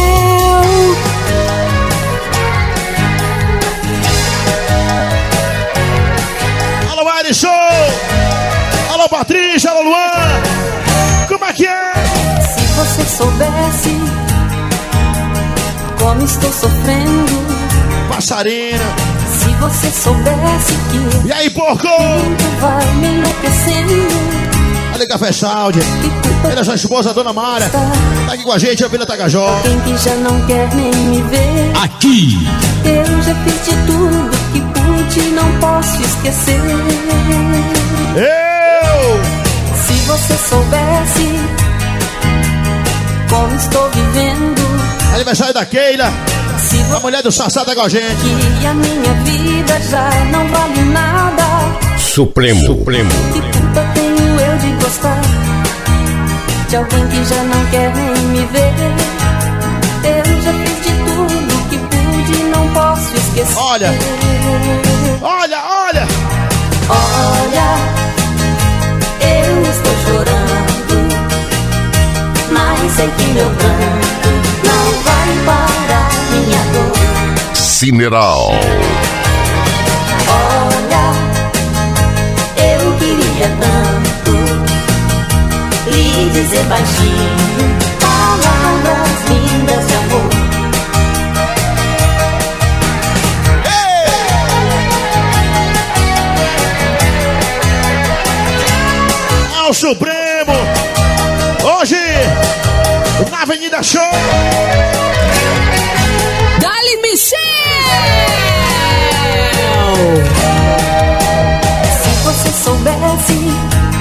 Show! Alô, Patrícia, alô, Luan! Como é que é? Se você soubesse como estou sofrendo, Passarina. Se você soubesse que e aí, porco? tudo vai me enlouquecendo. Ali, Café Saúde. Ele é sua esposa, a Dona Mara. Tá aqui com a gente, a Vila Tagajó. Quem que já não quer nem me ver. Aqui. Eu já fiz de tudo que pude, não posso esquecer. Eu! Se você soubesse como estou vivendo. Aniversário da Keila. A mulher do Sassá tá com a gente. Que a minha vida já não vale nada. Supremo. Supremo. Que culpa tenho eu de gostar de alguém que já não quer nem me ver. Eu já fiz de tudo que pude, não posso esquecer. Olha, olha, olha. Olha, eu estou chorando, mas sei que meu pranto não vai parar minha dor. Cineral. Olha, eu queria tanto lhe dizer baixinho palavras lindas de amor. Ao Supremo, hoje na Avenida Show. Dali Michel. Se você soubesse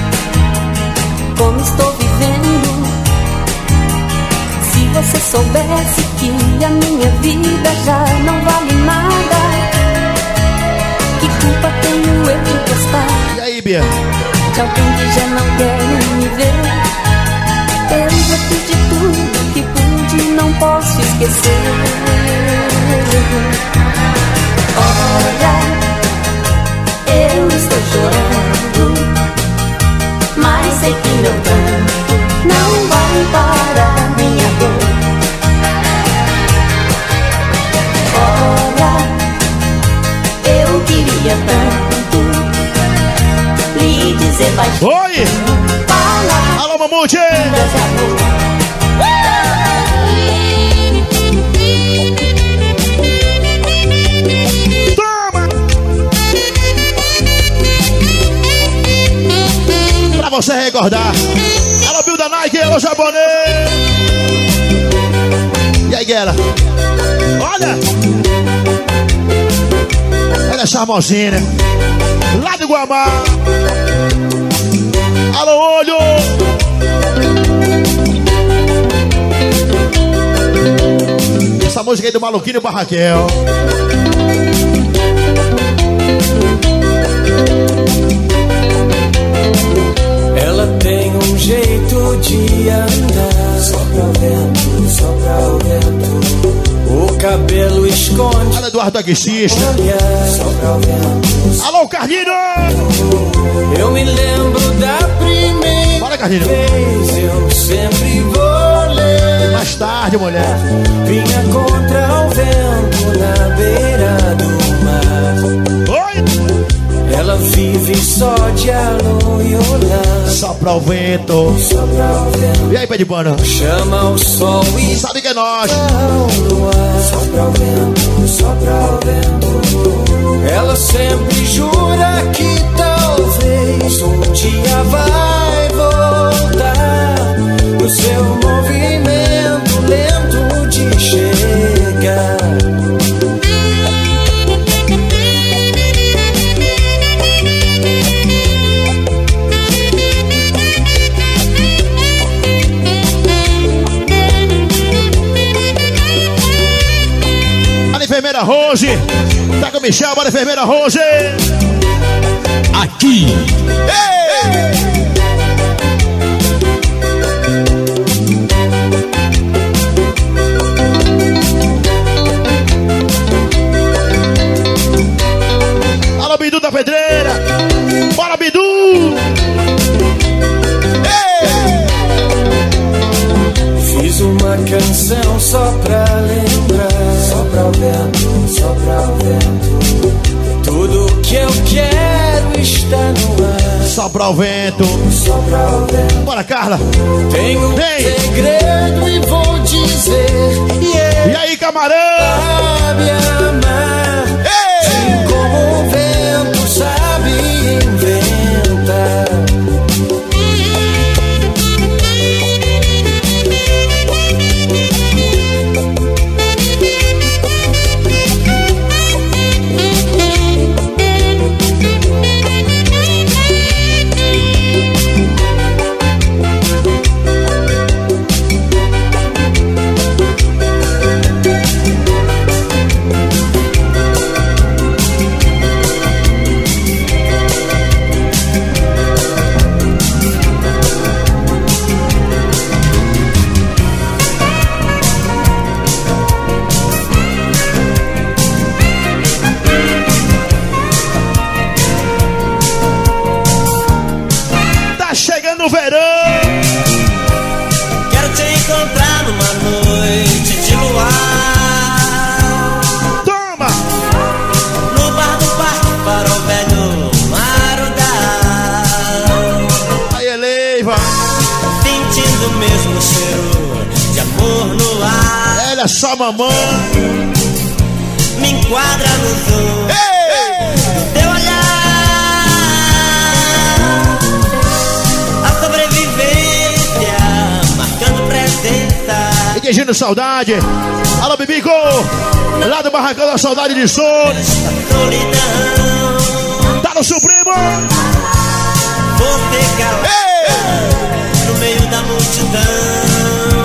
como estou vivendo, se você soubesse que a minha vida já não vale nada, que culpa tenho eu de gostar? E aí, Bia? De alguém que já não quer nem me ver. Eu já fiz de tudo que pude, não posso esquecer. Olha, eu estou chorando, mas sei que meu pranto não vai parar minha dor. Olha, eu queria tanto lhe dizer baixinho. Oi! Alô, Mamute! Toma! Pra você recordar. Alô, Bill da Nike, alô, Japonês! E aí, Guera? Olha! Ela é charmosinha, lá do Guamá. Alô, olho! Essa música aí do Maluquinho pra Raquel. Ela tem um jeito de andar, sopra o vento, sopra o vento. O cabelo esconde. Alô, Eduardo Taxista. Sopra o vento. Alô, Carlinho! Eu me lembro da primeira Bora, Carlinho. vez, eu sempre vou ler. Mais tarde, mulher. Vinha contra o vento na beira do mar. Oi! Ela vive só de alô e olhar. Sopra o vento. Sopra o vento. E aí, pé de pano? Chama o sol e sabe que é nós. Sopra o vento, sopra o vento. Ela sempre jura que talvez um dia vai voltar. O seu movimento lento de chegar. Enfermeira Rose, tá com o Michel, bora enfermeira Rose. Aqui. Ei! Alô, Bidu da Pedreira. Bora, Bidu. Ei! Fiz uma canção só pra lembrar. Sopra o vento, sopra o vento. Tudo que eu quero está no ar. Sopra o vento, sopra o vento. Bora, Carla. Tenho um segredo e vou dizer. Yeah. E aí, camarão? Sabe amar. Hey. Como o vento sabe inventar. No verão, quero te encontrar numa noite de luar. Toma! No bar do parque para o velho Marudá. Aí, Eleiva. Sentindo o mesmo cheiro de amor no ar. Ela é só mamãe. Me enquadra no zoom. Ei! Do teu olhar. Dirigindo saudade. Alô, Bibico. Lá do Barracão da Saudade de Som. Tá no Supremo. Vou ter calor no meio da multidão.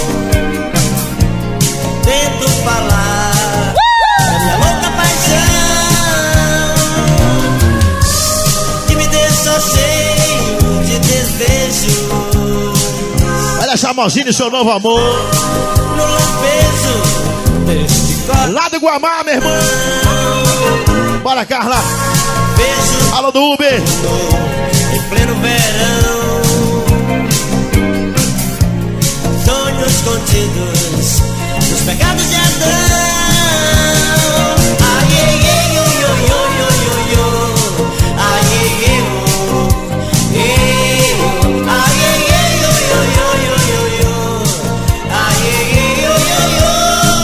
Tento falar da minha louca paixão que me deixou cheio de desejo. Olha, Chamozinho e seu novo amor. No lampejo deste copo. Lá do Guamá, meu irmão. Bora, Carla. Beijo. Alô, do Uber. Em pleno verão. Sonhos contidos dos pecados de Adão. Ai, ai, ai, oi, oi, oi, oi, oi, oi. Ai, ai, ai, oi, oi. Ai, ai, ai, oi, oi, oi, oi, oi, oi. Ai, ai, ai, oi, oi, oi.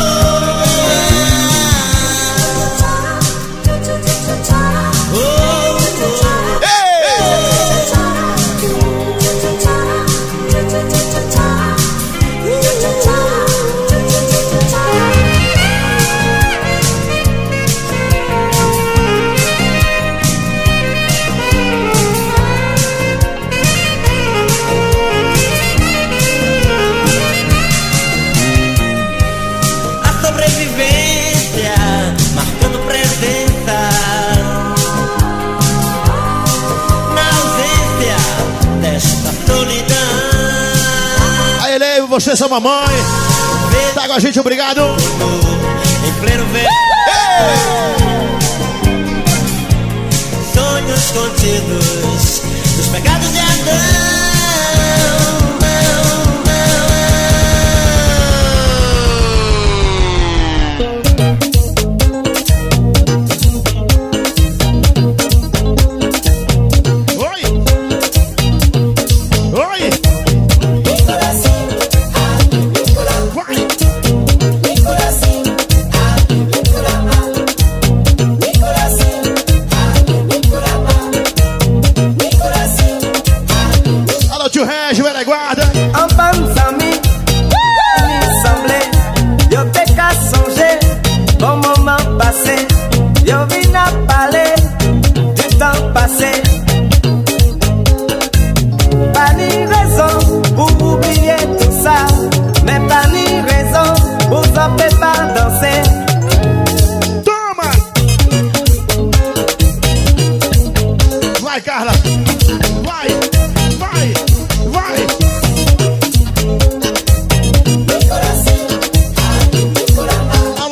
Você, sua mamãe, tá com a gente, obrigado. Em pleno verão. Sonhos contidos dos pecados de Adão.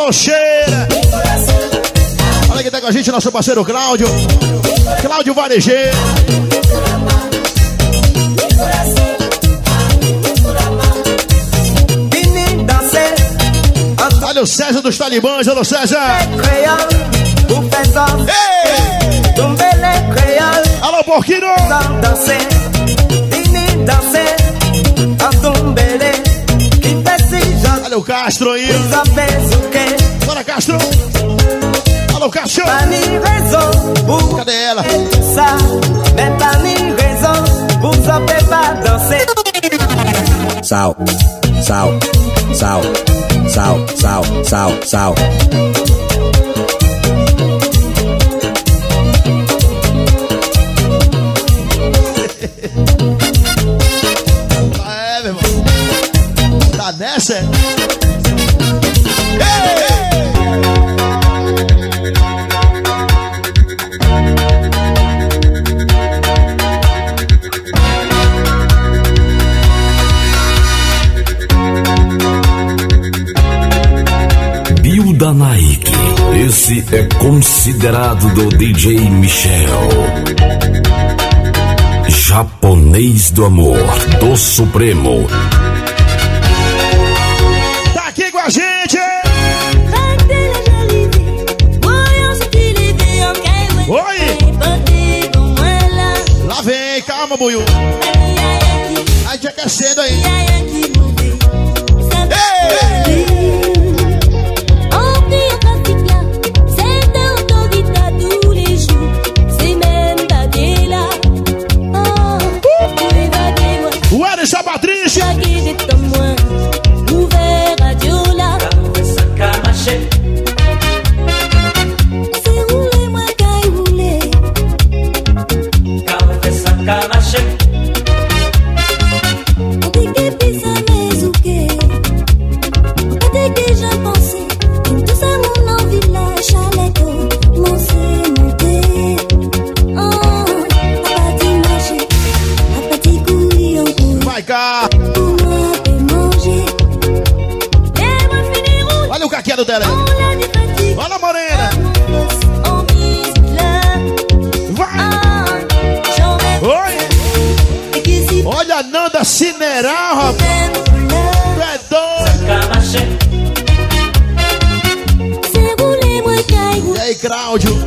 Alô, cheira. Olha quem tá com a gente, nosso parceiro Cláudio. Cláudio Varejeiro. Olha o César dos Talibãs, alô César! Ei! Alô Porquinho! Olha o Castro aí! Bora Castro! Alô Castro! Cadê ela? Sal, sal, sal, sal, sal, sal, sal. É, meu irmão. Tá nessa? Ei! Da Nike. Esse é considerado do D J Michel. Japonês do amor, do Supremo. Tá aqui com a gente! Oi! Lá vem, calma, Buiu. Aí já quer cedo aí. Ei! Essa Patrícia! Olha o caqueado dela. Olha a morena. Vai. Oi. Olha a Nanda Cineral, rapaz. É doido. E aí, Cláudio?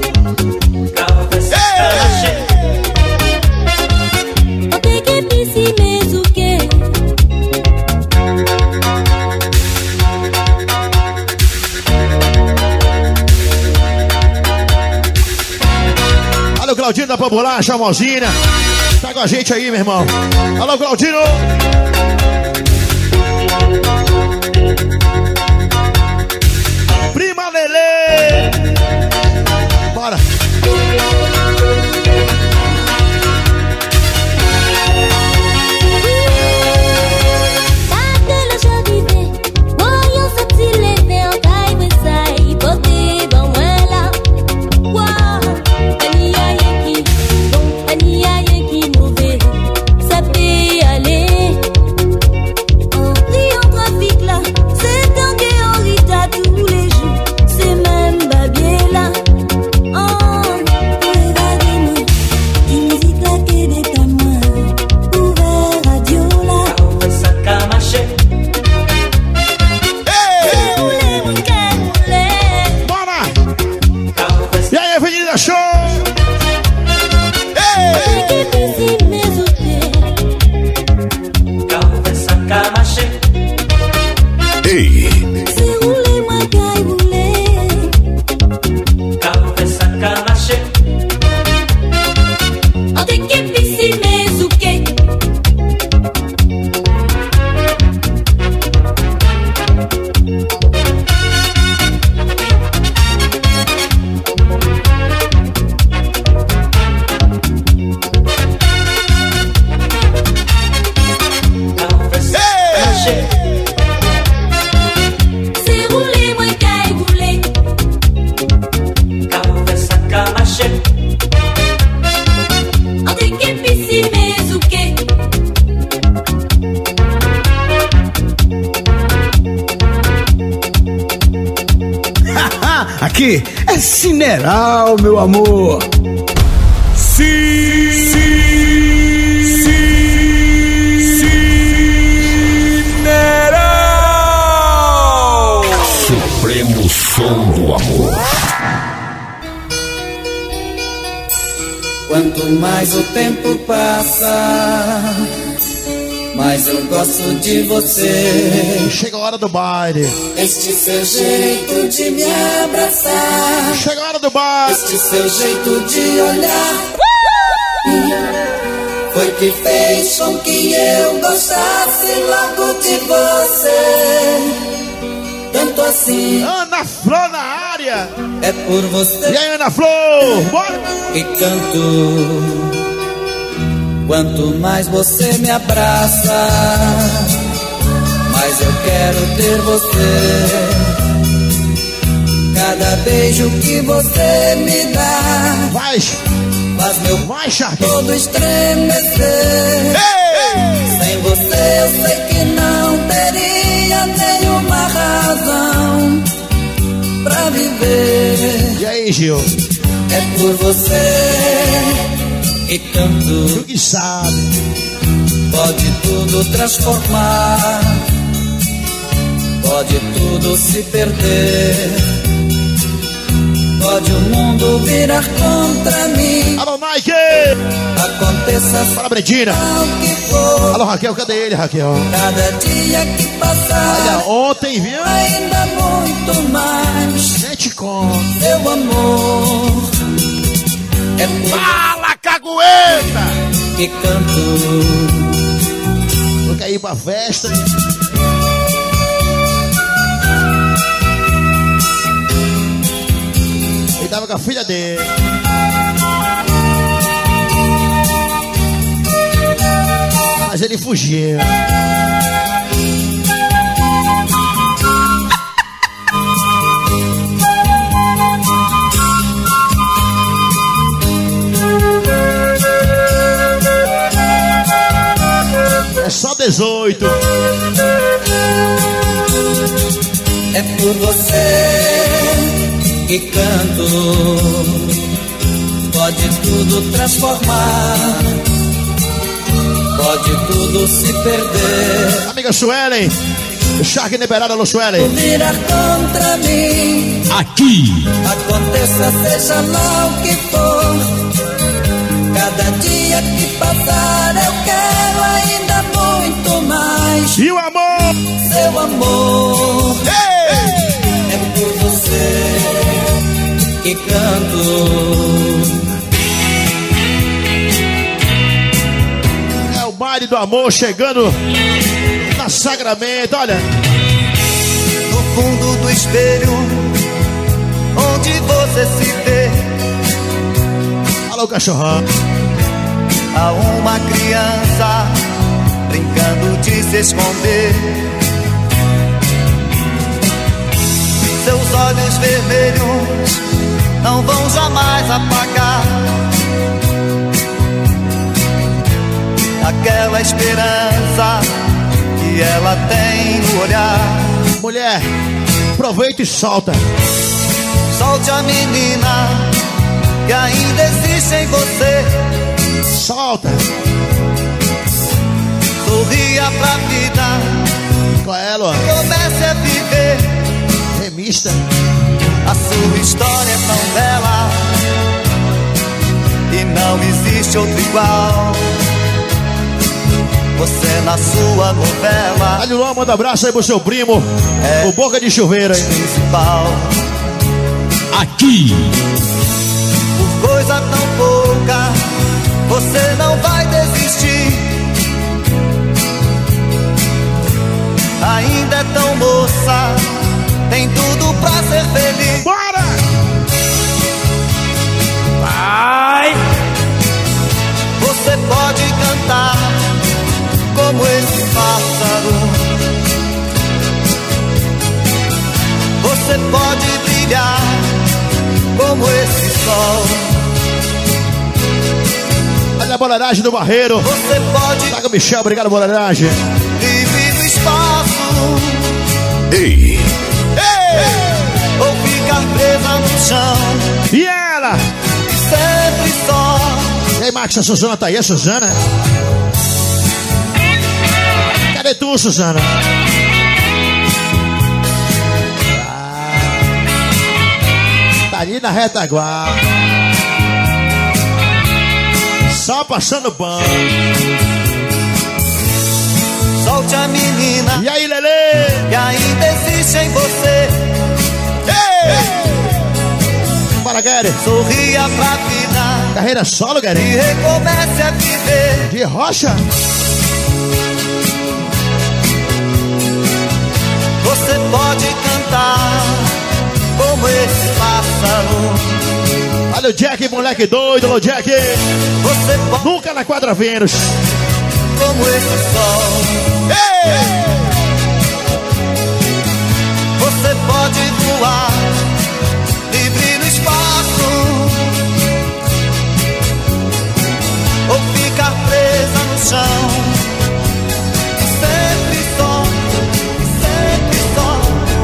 Olha o Claudinho da Popular, Chamosina. Tá com a gente aí, meu irmão. Alô, Claudinho. Prima Lelê. Bora. Se aqui é Cineral, meu amor. Sim, sim, sim, Cineral. Supremo som do amor. Quanto mais o tempo passa, mas eu gosto de você. Chega a hora do baile. Este seu jeito de me abraçar. Chega a hora do baile. Este seu jeito de olhar foi que fez com que eu gostasse logo de você. Tanto assim. Ana Flor na área. É por você. E aí, Ana Flor? Bora. Que canto. Quanto mais você me abraça, mais eu quero ter você. Cada beijo que você me dá vai, faz meu vai, todo estremecer. Ei! Sem você eu sei que não teria nenhuma razão pra viver. E aí, Gil? É por você que canto, tu que sabe, pode tudo transformar, pode tudo se perder, pode o mundo virar contra mim. Alô, Nike! Aconteça fala, Bredina. O que for. Alô, Raquel, cadê ele, Raquel? Cada dia que passar, olha, ontem, viu? Ainda muito mais. Sente com seu amor. É por fala, cagueta! Que canto. Vou quer ir pra festa. Ele tava com a filha dele. Mas ele fugiu. É só dezoito. É por você que canto. Pode tudo transformar, pode tudo se perder. Amiga Suelen, Shark Liberada, alô Suelen. Virar contra mim. Aqui. Aconteça, seja lá o que for. Cada dia que passar eu quero ainda muito mais. E o amor? Seu amor. Ei! É por você que canto. É o baile do amor chegando na Sacramento, olha. No fundo do espelho, onde você se vê. Alô, cachorrão. Há uma criança brincando de se esconder. Seus olhos vermelhos não vão jamais apagar aquela esperança que ela tem no olhar. Mulher, aproveita e solta. Solte a menina que ainda existe em você. Solta. Sorria pra vida. Qual é, Luan? Comece a viver. Remista. A sua história é tão bela e não existe outro igual. Você na sua novela. Olha o Luan, manda abraço aí pro seu primo. É o Boca de Chuveiro, hein? Principal. Aqui. Por coisa tão pouca, você não vai desistir. Ainda é tão moça, tem tudo pra ser feliz. Bora! Vai! Você pode cantar como esse pássaro. Você pode brilhar como esse sol. Olha a boleiragem do Barreiro. Você pode. Taca o Michel, obrigado, boleiragem. Livre do espaço. Ei! Ei! Ou ficar presa no Max, a Suzana tá aí, a Suzana. Cadê tu, Suzana? Ah, tá ali na retaguarda. Só passando pano. Solte a menina. E aí, Lelê? Que ainda existe em você. Ei! Bora, Gary. Sorria pra vida. Carreira solo, Gary. E recomece a viver. De rocha. Você pode cantar como esse pássaro. Olha o Jack, moleque doido, o Jack. Você pode... Nunca na quadra Vênus. Como esse sol. Ei! Você pode voar livre no espaço, ou ficar presa no chão. Sempre só, sempre só.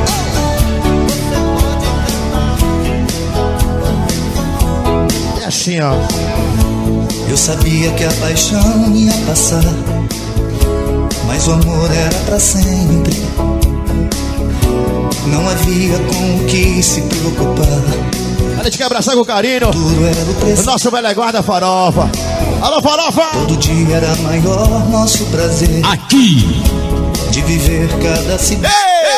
Você pode cantar. É assim, ó. Eu sabia que a paixão ia passar, mas o amor era pra sempre. Não havia com o que se preocupar. A gente quer abraçar com carinho o nosso velho guarda Farofa. Alô, Farofa! Todo dia era maior nosso prazer. Aqui! De viver cada cidade.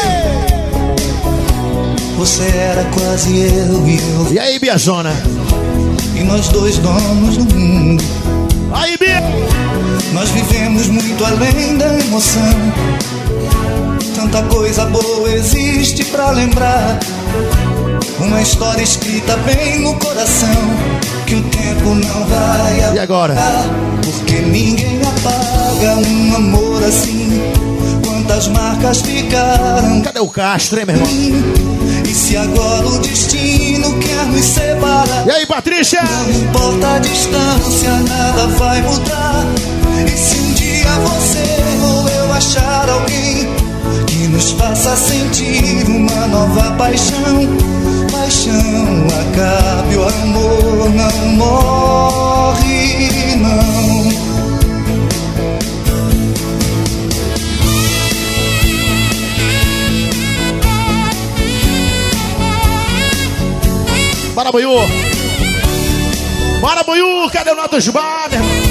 Você era quase eu e eu. E aí, Biazona? E nós dois donos do mundo. Aí, Bia! Nós vivemos muito além da emoção. Tanta coisa boa existe pra lembrar. Uma história escrita bem no coração, que o tempo não vai apagar. E agora? Porque ninguém apaga um amor assim. Quantas marcas ficaram. Cadê o Castro, hein, meu irmão? E se agora o destino quer nos separar? E aí, Patrícia? Não importa a distância, nada vai mudar. E se um dia você ou eu achar alguém que nos faça sentir uma nova paixão, paixão acabe, o amor não morre, não. Bora, Buiú! Bora, Buiú! Cadê o Notos Bar, meu irmão?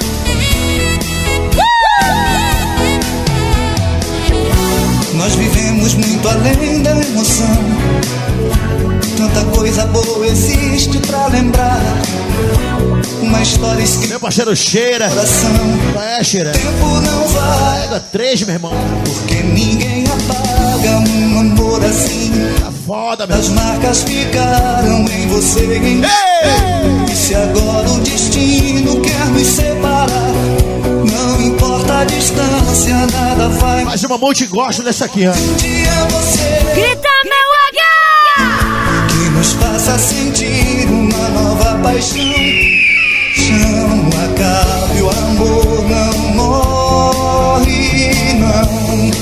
Nós vivemos muito além da emoção. Tanta coisa boa existe pra lembrar. Uma história escrita. Meu parceiro Cheira. Coração. É, Cheira. Tempo não vai. Pega três, meu irmão. Porque ninguém apaga um amor assim. Tá foda, meu. As marcas ficaram em você. Em... E se agora o destino quer nos separar, não importa a distância, nada vai. Mais uma monte gosta dessa aqui, ó. Um dia você grita, meu H! Que nos faça sentir uma nova paixão. Chão acabe, o amor não morre, não.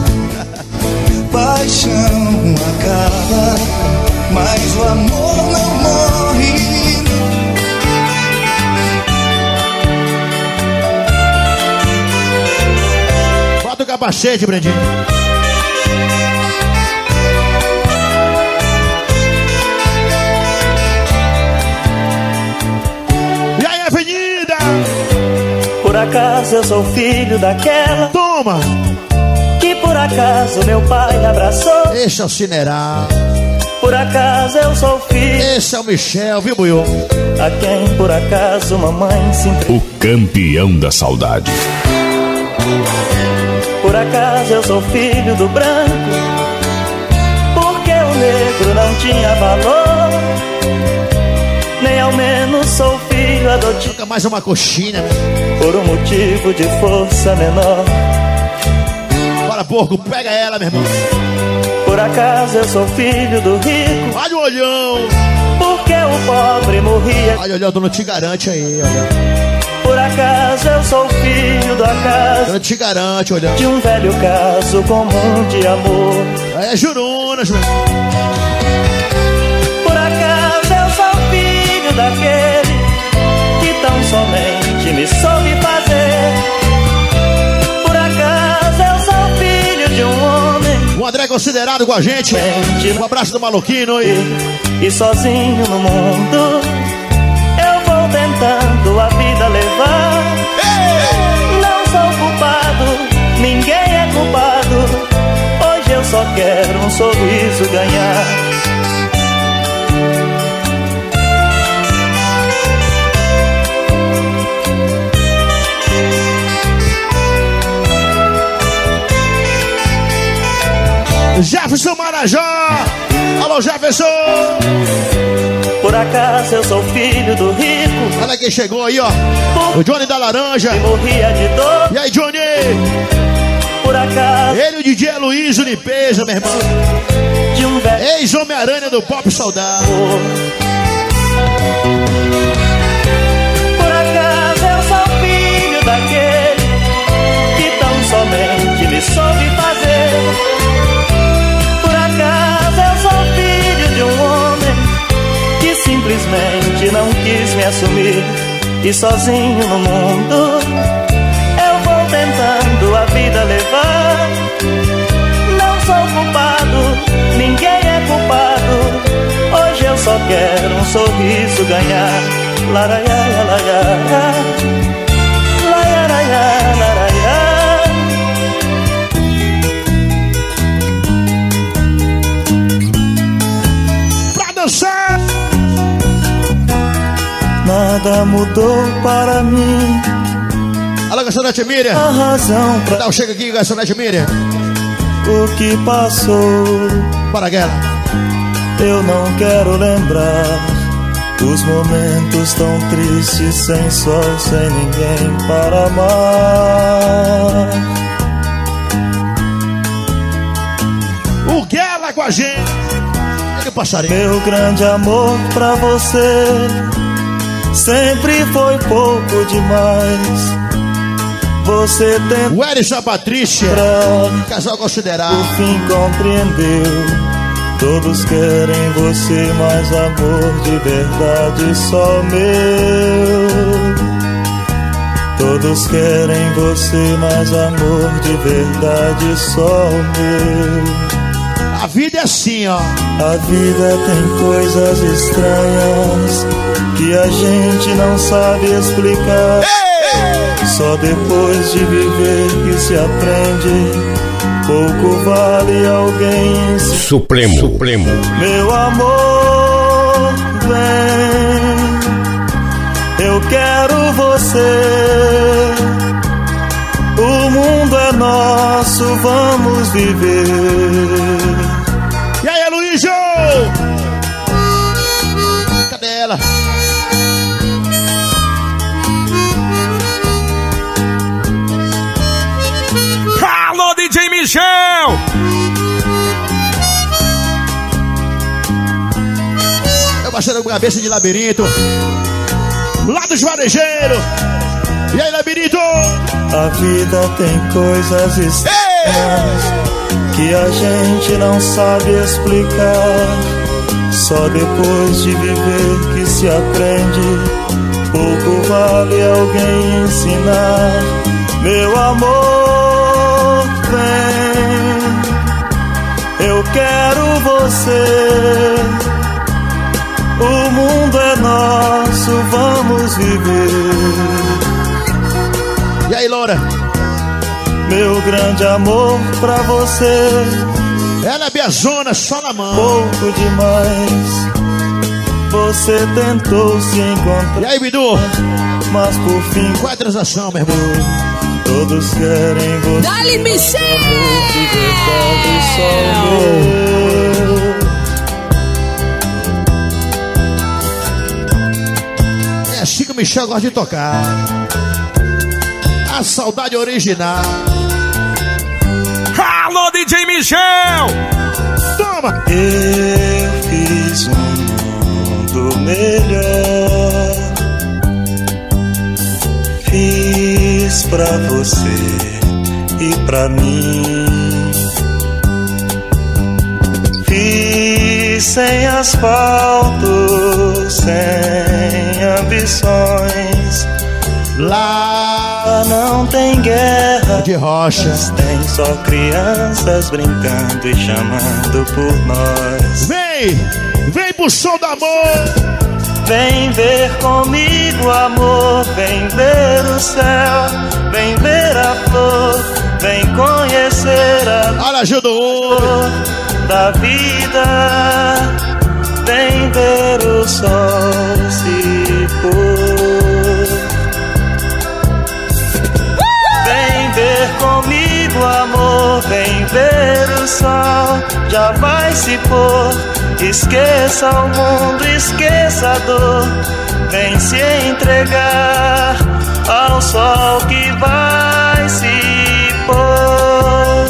Paixão acaba, mas o amor não morre. Bota o capacete, Brandinho. E aí, avenida? Por acaso eu sou filho daquela. Toma! Que por acaso meu pai abraçou. Esse é o Cineral. Por acaso eu sou filho. Esse é o Michel, viu, Buiú? A quem por acaso mamãe se entregou. O campeão da saudade. Por acaso eu sou filho do branco, porque o negro não tinha valor. Nem ao menos sou filho adotivo. Nunca mais uma coxinha. Por um motivo de força menor. Bora, porco, pega ela, meu irmão. Por acaso eu sou filho do rico. Olha o olhão. Porque o pobre morria. Olha o olhão, tu não te garante aí, olha. Por acaso eu sou filho do acaso. Eu te garante, olhão. De um velho caso comum de amor. É Jurunas, meu irmão. Por acaso eu sou filho daquele que tão somente André considerado com a gente. Um abraço do maluquinho e... e sozinho no mundo eu vou tentando a vida levar. Ei! Não sou culpado, ninguém é culpado. Hoje eu só quero um sorriso ganhar. Jefferson Marajó. Alô, Jefferson. Por acaso eu sou filho do rico. Olha quem chegou aí, ó. O Johnny da Laranja. E morria de dor. E aí, Johnny? Por acaso. Ele e o D J Luiz Limpeza, meu irmão. De um velho. Ex-Homem-Aranha do Pop Saudável. Por acaso eu sou filho daquele que tão somente me soube fazer. De um homem que simplesmente não quis me assumir. E sozinho no mundo eu vou tentando a vida levar. Não sou culpado, ninguém é culpado. Hoje eu só quero um sorriso ganhar. Laraiá, laraiá, laraiá, laraiá. Nada mudou para mim. Alô, garçonete Miriam. A razão pra... Dá um chega aqui, garçonete Miriam. O que passou. Para a guerra. Eu não quero lembrar os momentos tão tristes, sem sol, sem ninguém para amar. O Guela com a gente. Ele passarinho. Meu grande amor pra você sempre foi pouco demais. Você tem o Erison Patrícia, casal considerado. Por fim compreendeu. Todos querem você, mas amor de verdade só meu. Todos querem você, mas amor de verdade só meu. A vida é assim, ó. A vida tem coisas estranhas que a gente não sabe explicar. Ei! Só depois de viver que se aprende. Pouco vale alguém se... Supremo. Supremo. Meu amor, vem. Eu quero você. O mundo é nosso, vamos viver. E aí, Luísio? Cadê ela? Alô, D J Michel! Meu parceiro com cabeça de labirinto. Lá dos varejeiros. E aí, labirinto? A vida tem coisas estranhas que a gente não sabe explicar. Só depois de viver que se aprende. Pouco vale alguém ensinar. Meu amor, vem. Eu quero você. O mundo é nosso, vamos viver. E aí, Loura? Meu grande amor pra você. Ela é minha zona, só na mão. Pouco demais. Você tentou se encontrar. E aí, Bidu? Mas por fim. Qual é a transação, meu irmão? Todos querem você. Dali, Michel! É assim que o Michel gosta de tocar. A saudade original. Alô, D J Michel! Toma! Eu fiz um mundo melhor. Fiz pra você e pra mim. Fiz sem asfalto, sem ambições. Lá Não tem guerra de rocha, tem só crianças brincando e chamando por nós. Vem, vem pro som do amor. Vem ver comigo, amor, vem ver o céu, vem ver a flor, vem conhecer a Olha, ajuda o cor da vida, vem ver o sol se pôr. Vem ver comigo, amor, vem ver o sol, já vai se pôr. Esqueça o mundo, esqueça a dor, vem se entregar ao sol que vai se pôr.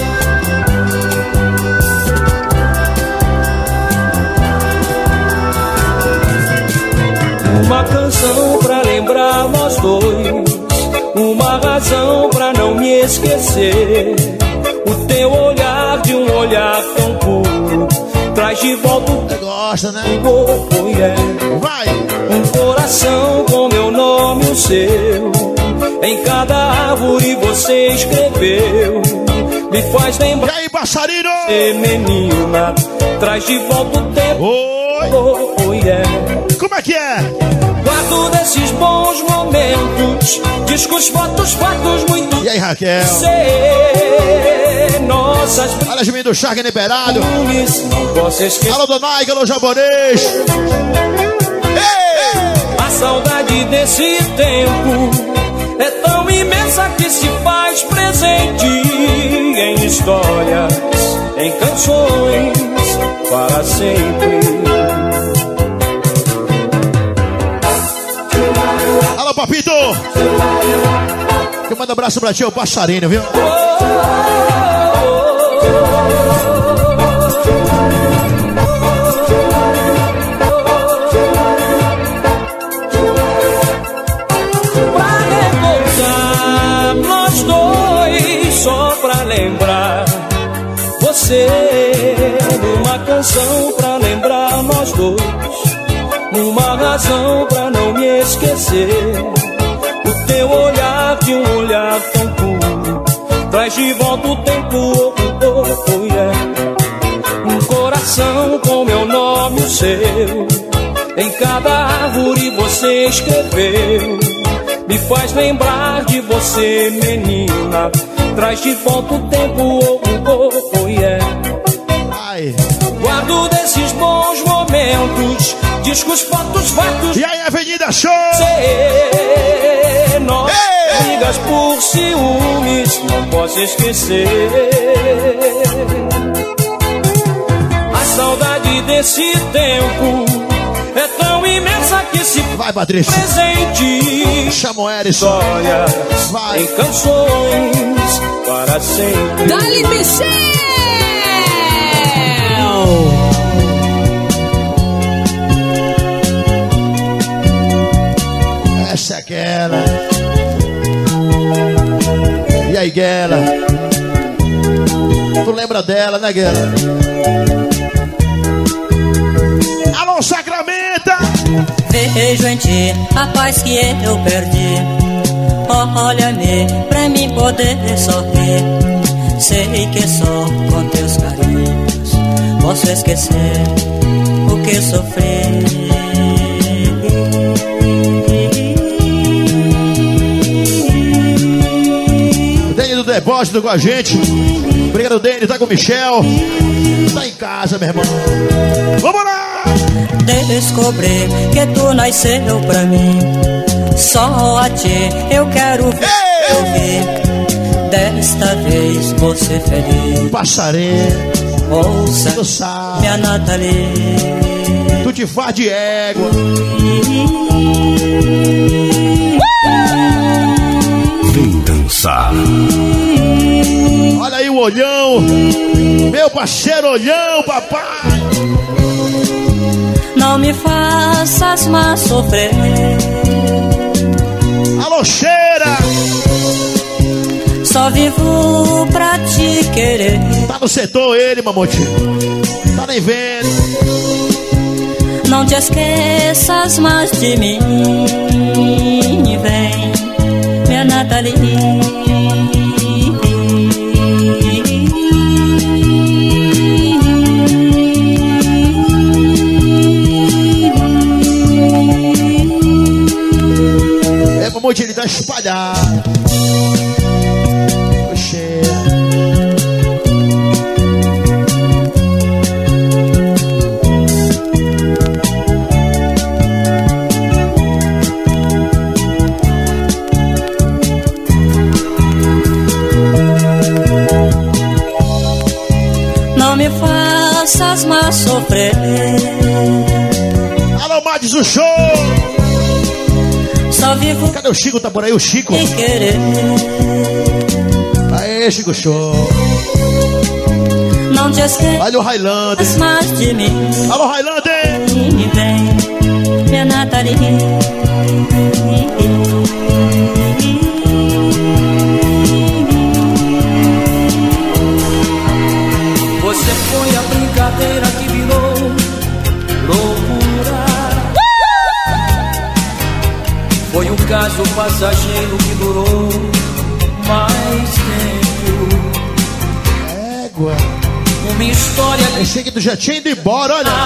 Uma canção pra lembrar nós dois, uma razão pra não me esquecer. O teu olhar de um olhar tão puro traz de volta o Você gosta, né? corpo, yeah. Vai! Um coração com meu nome e o seu, em cada árvore você escreveu. Me faz lembrar. E aí, passarinho? Ser menina, traz de volta o tempo. Oi! Oh, oh, yeah. Como é que é? Guardo desses bons momentos, discos, fotos, fatos, muito. E aí, Raquel? Ser nossas. Olha, Juninho do Charque liberado. Não posso esquecer. Alô, Donai, alô, Japonês. A saudade desse tempo é tão imensa que se faz presente em histórias, em canções, para sempre. Alô, Papito! Eu mando um abraço pra ti, o passarinho, viu? Pra recordar nós dois, só pra lembrar você. Numa canção pra lembrar nós dois, uma razão pra não me esquecer. O teu olhar de um olhar tão puro traz de volta o tempo, oh, oh, oh, yeah. Um coração com meu nome e o seu, em cada árvore você escreveu. Me faz lembrar de você, menina, traz de volta o tempo, oh, oh, oh, yeah. Ai. Guardo desses bons momentos, discos, fotos, fatos. E aí, Avenida Show! Ser nós, brigas por ciúmes, não posso esquecer. A saudade desse tempo é tão imensa que se vai, Patrícia. Presente. Chama o Erison. Vai. Em canções para sempre. Dali Michel! Essa é aquela. E aí, Guela? Tu lembra dela, né, Guela? Alô, Sacramenta! Vejo em ti a paz que eu perdi. Olha-me pra mim poder sorrir. Sei que só com teus carinhos posso esquecer o que sofri. Depósito com a gente. Obrigado, Dene, tá com o Michel. Tá em casa, meu irmão. Vamos lá! Descobri que tu nasceu pra mim. Só a ti eu quero ver, ouvir. Desta vez você feliz. Passarinho. Ouça, minha Nathalie. Tu te faz de égua. Vem dançar. Olha aí o olhão. Meu parceiro olhão, papai. Não me faças mais sofrer. Alô, cheira. Só vivo pra te querer. Tá no setor ele, mamotinho. Tá nem vendo. Não te esqueças mais de mim. Vem, minha Nathalie. É como ele dá espalhar. Oxê. Não me faças mais sofrer. Alô, Mades, o show! Só vivo. Cadê o Chico? Tá por aí, o Chico? Sem querer. Aê, Chico Show! Não te esqueças. Olha o Highlander. Mais de mim. Alô, Highlander! E vem, minha Nathalie. Você foi a brincadeira que virou loucura. Foi um caso passageiro que durou mais tempo. Égua. Uma história que... Achei que tu já tinha ido embora, olha.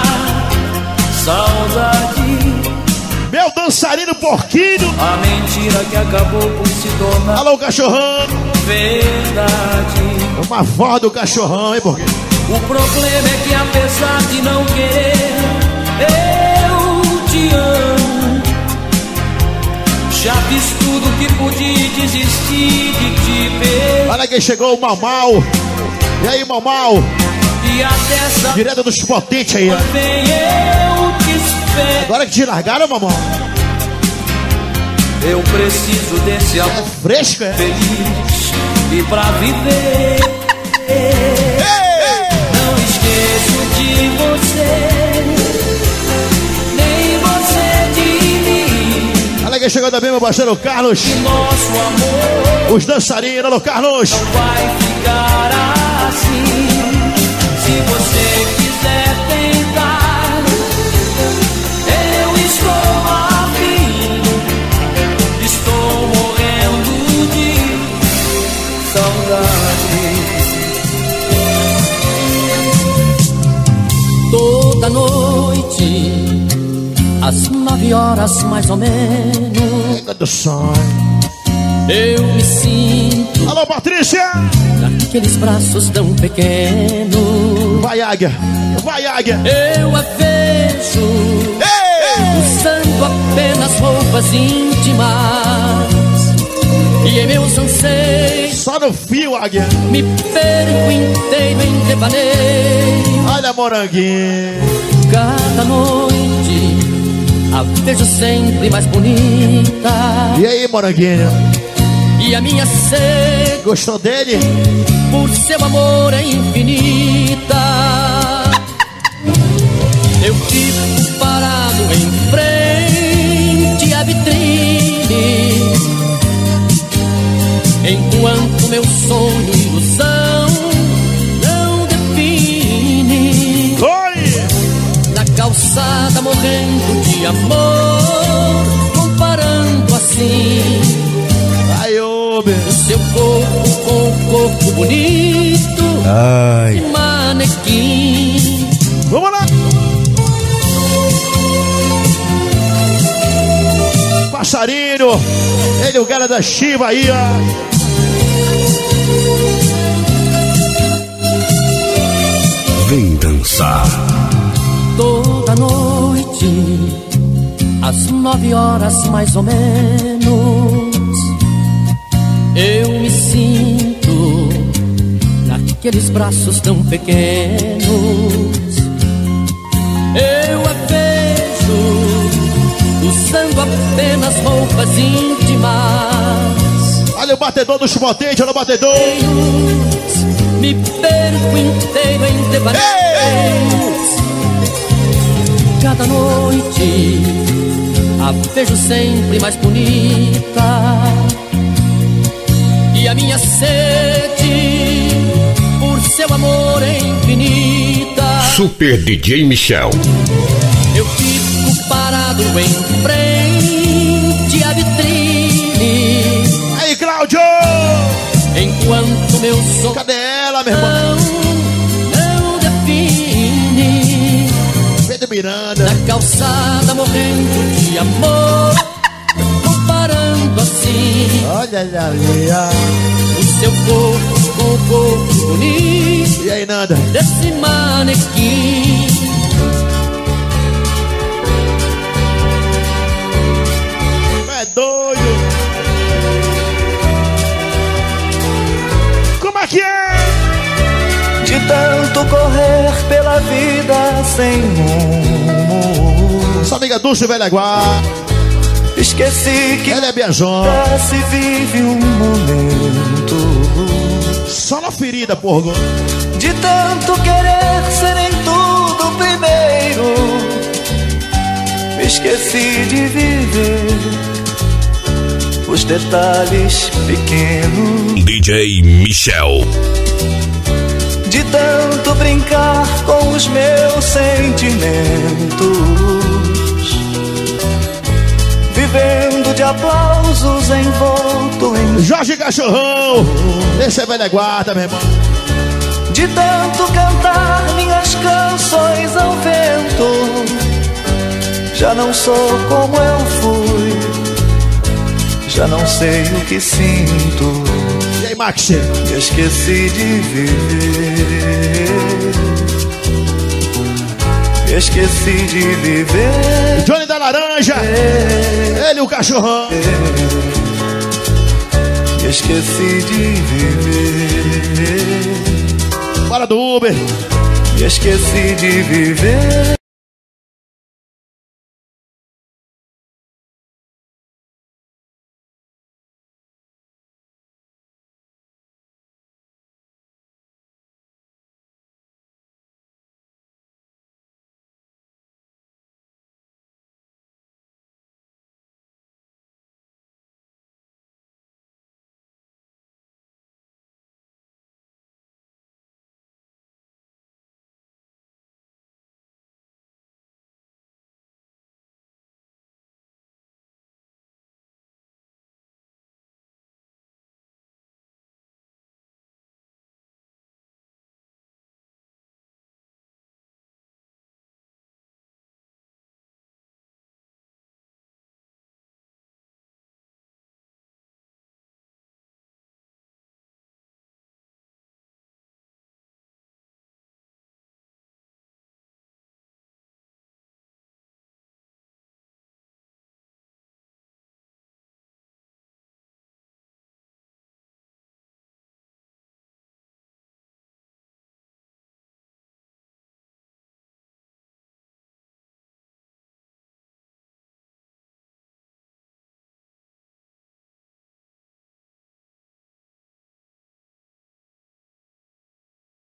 Saudade. Meu dançarino porquinho. A mentira que acabou por se tornar. Alô, cachorrão. Verdade. Uma voz do cachorrão, hein, porquinho? O problema é que apesar de não querer, eu te amo. Já fiz tudo que pude desistir de te ver. Olha quem chegou, o Mau Mau. E aí, Mau Mau? E até essa... Direto dos potentes aí, ó. Também eu te espero. Agora que te largaram, mamão. Eu preciso desse amor. É fresco, é? Feliz e pra viver. Não esqueço de você, nem você de mim. Olha quem chegou também, meu parceiro Carlos. E nosso amor, os dançarinos, alô, Carlos. Não vai ficar assim. Se você quiser tentar, eu estou afim. Estou morrendo de saudade. Toda noite, às nove horas mais ou menos, Pega do som. eu me sinto. Alô, Patrícia! Naqueles braços tão pequenos. Vai, Águia! Vai, Águia! Eu a vejo usando apenas roupas íntimas. E em meus anseios só no fio, Águia. Me perco inteiro em devaneio. Olha, moranguinho. Cada noite a vejo sempre mais bonita. E aí, moranguinho? E a minha sede, gostou dele? Por seu amor é infinita. Eu fico parado em frente à vitrine, enquanto meu sonho e ilusão não define. Oi! Na calçada morrendo de amor, comparando assim o seu corpo com o corpo bonito. Ai. De manequim. Vamos lá! Passarinho, ele o cara da Chiva aí, ó. Vem dançar. Toda noite, às nove horas mais ou menos, eu me sinto naqueles braços tão pequenos. Eu a vejo usando apenas roupas íntimas. Olha o batedor dos potentes, olha o batedor. Me perco inteiro em devaneios. Cada noite a vejo sempre mais bonita. E a minha sede por seu amor é infinita. Super D J Michel. Eu fico parado em frente à vitrine. Aí, Cláudio! enquanto meu som. Cadê ela, meu irmão? Não define. Pedro Miranda. Na calçada morrendo de amor, comparando assim. Olha ali, o seu corpo com o corpo bonito. E aí, Nanda? Desse manequim. É doido. Como é que é? De tanto correr pela vida sem rumo. Sua amiga Dulce Velha Guarda. Esqueci que ela é Biazona. Se vive um momento. Só na ferida, porra. De tanto querer ser em tudo primeiro, me esqueci de viver os detalhes pequenos. D J Michel. De tanto brincar com os meus sentimentos, vivendo de aplausos envolto em Jorge Cachorrão. Esse é velha guarda, meu irmão. De tanto cantar minhas canções ao vento, já não sou como eu fui, já não sei o que sinto. E aí, Max? Esqueci de viver, esqueci de viver. Johnny da Laranja, ele o cachorrão. Esqueci de viver. Bora do Uber. Esqueci de viver.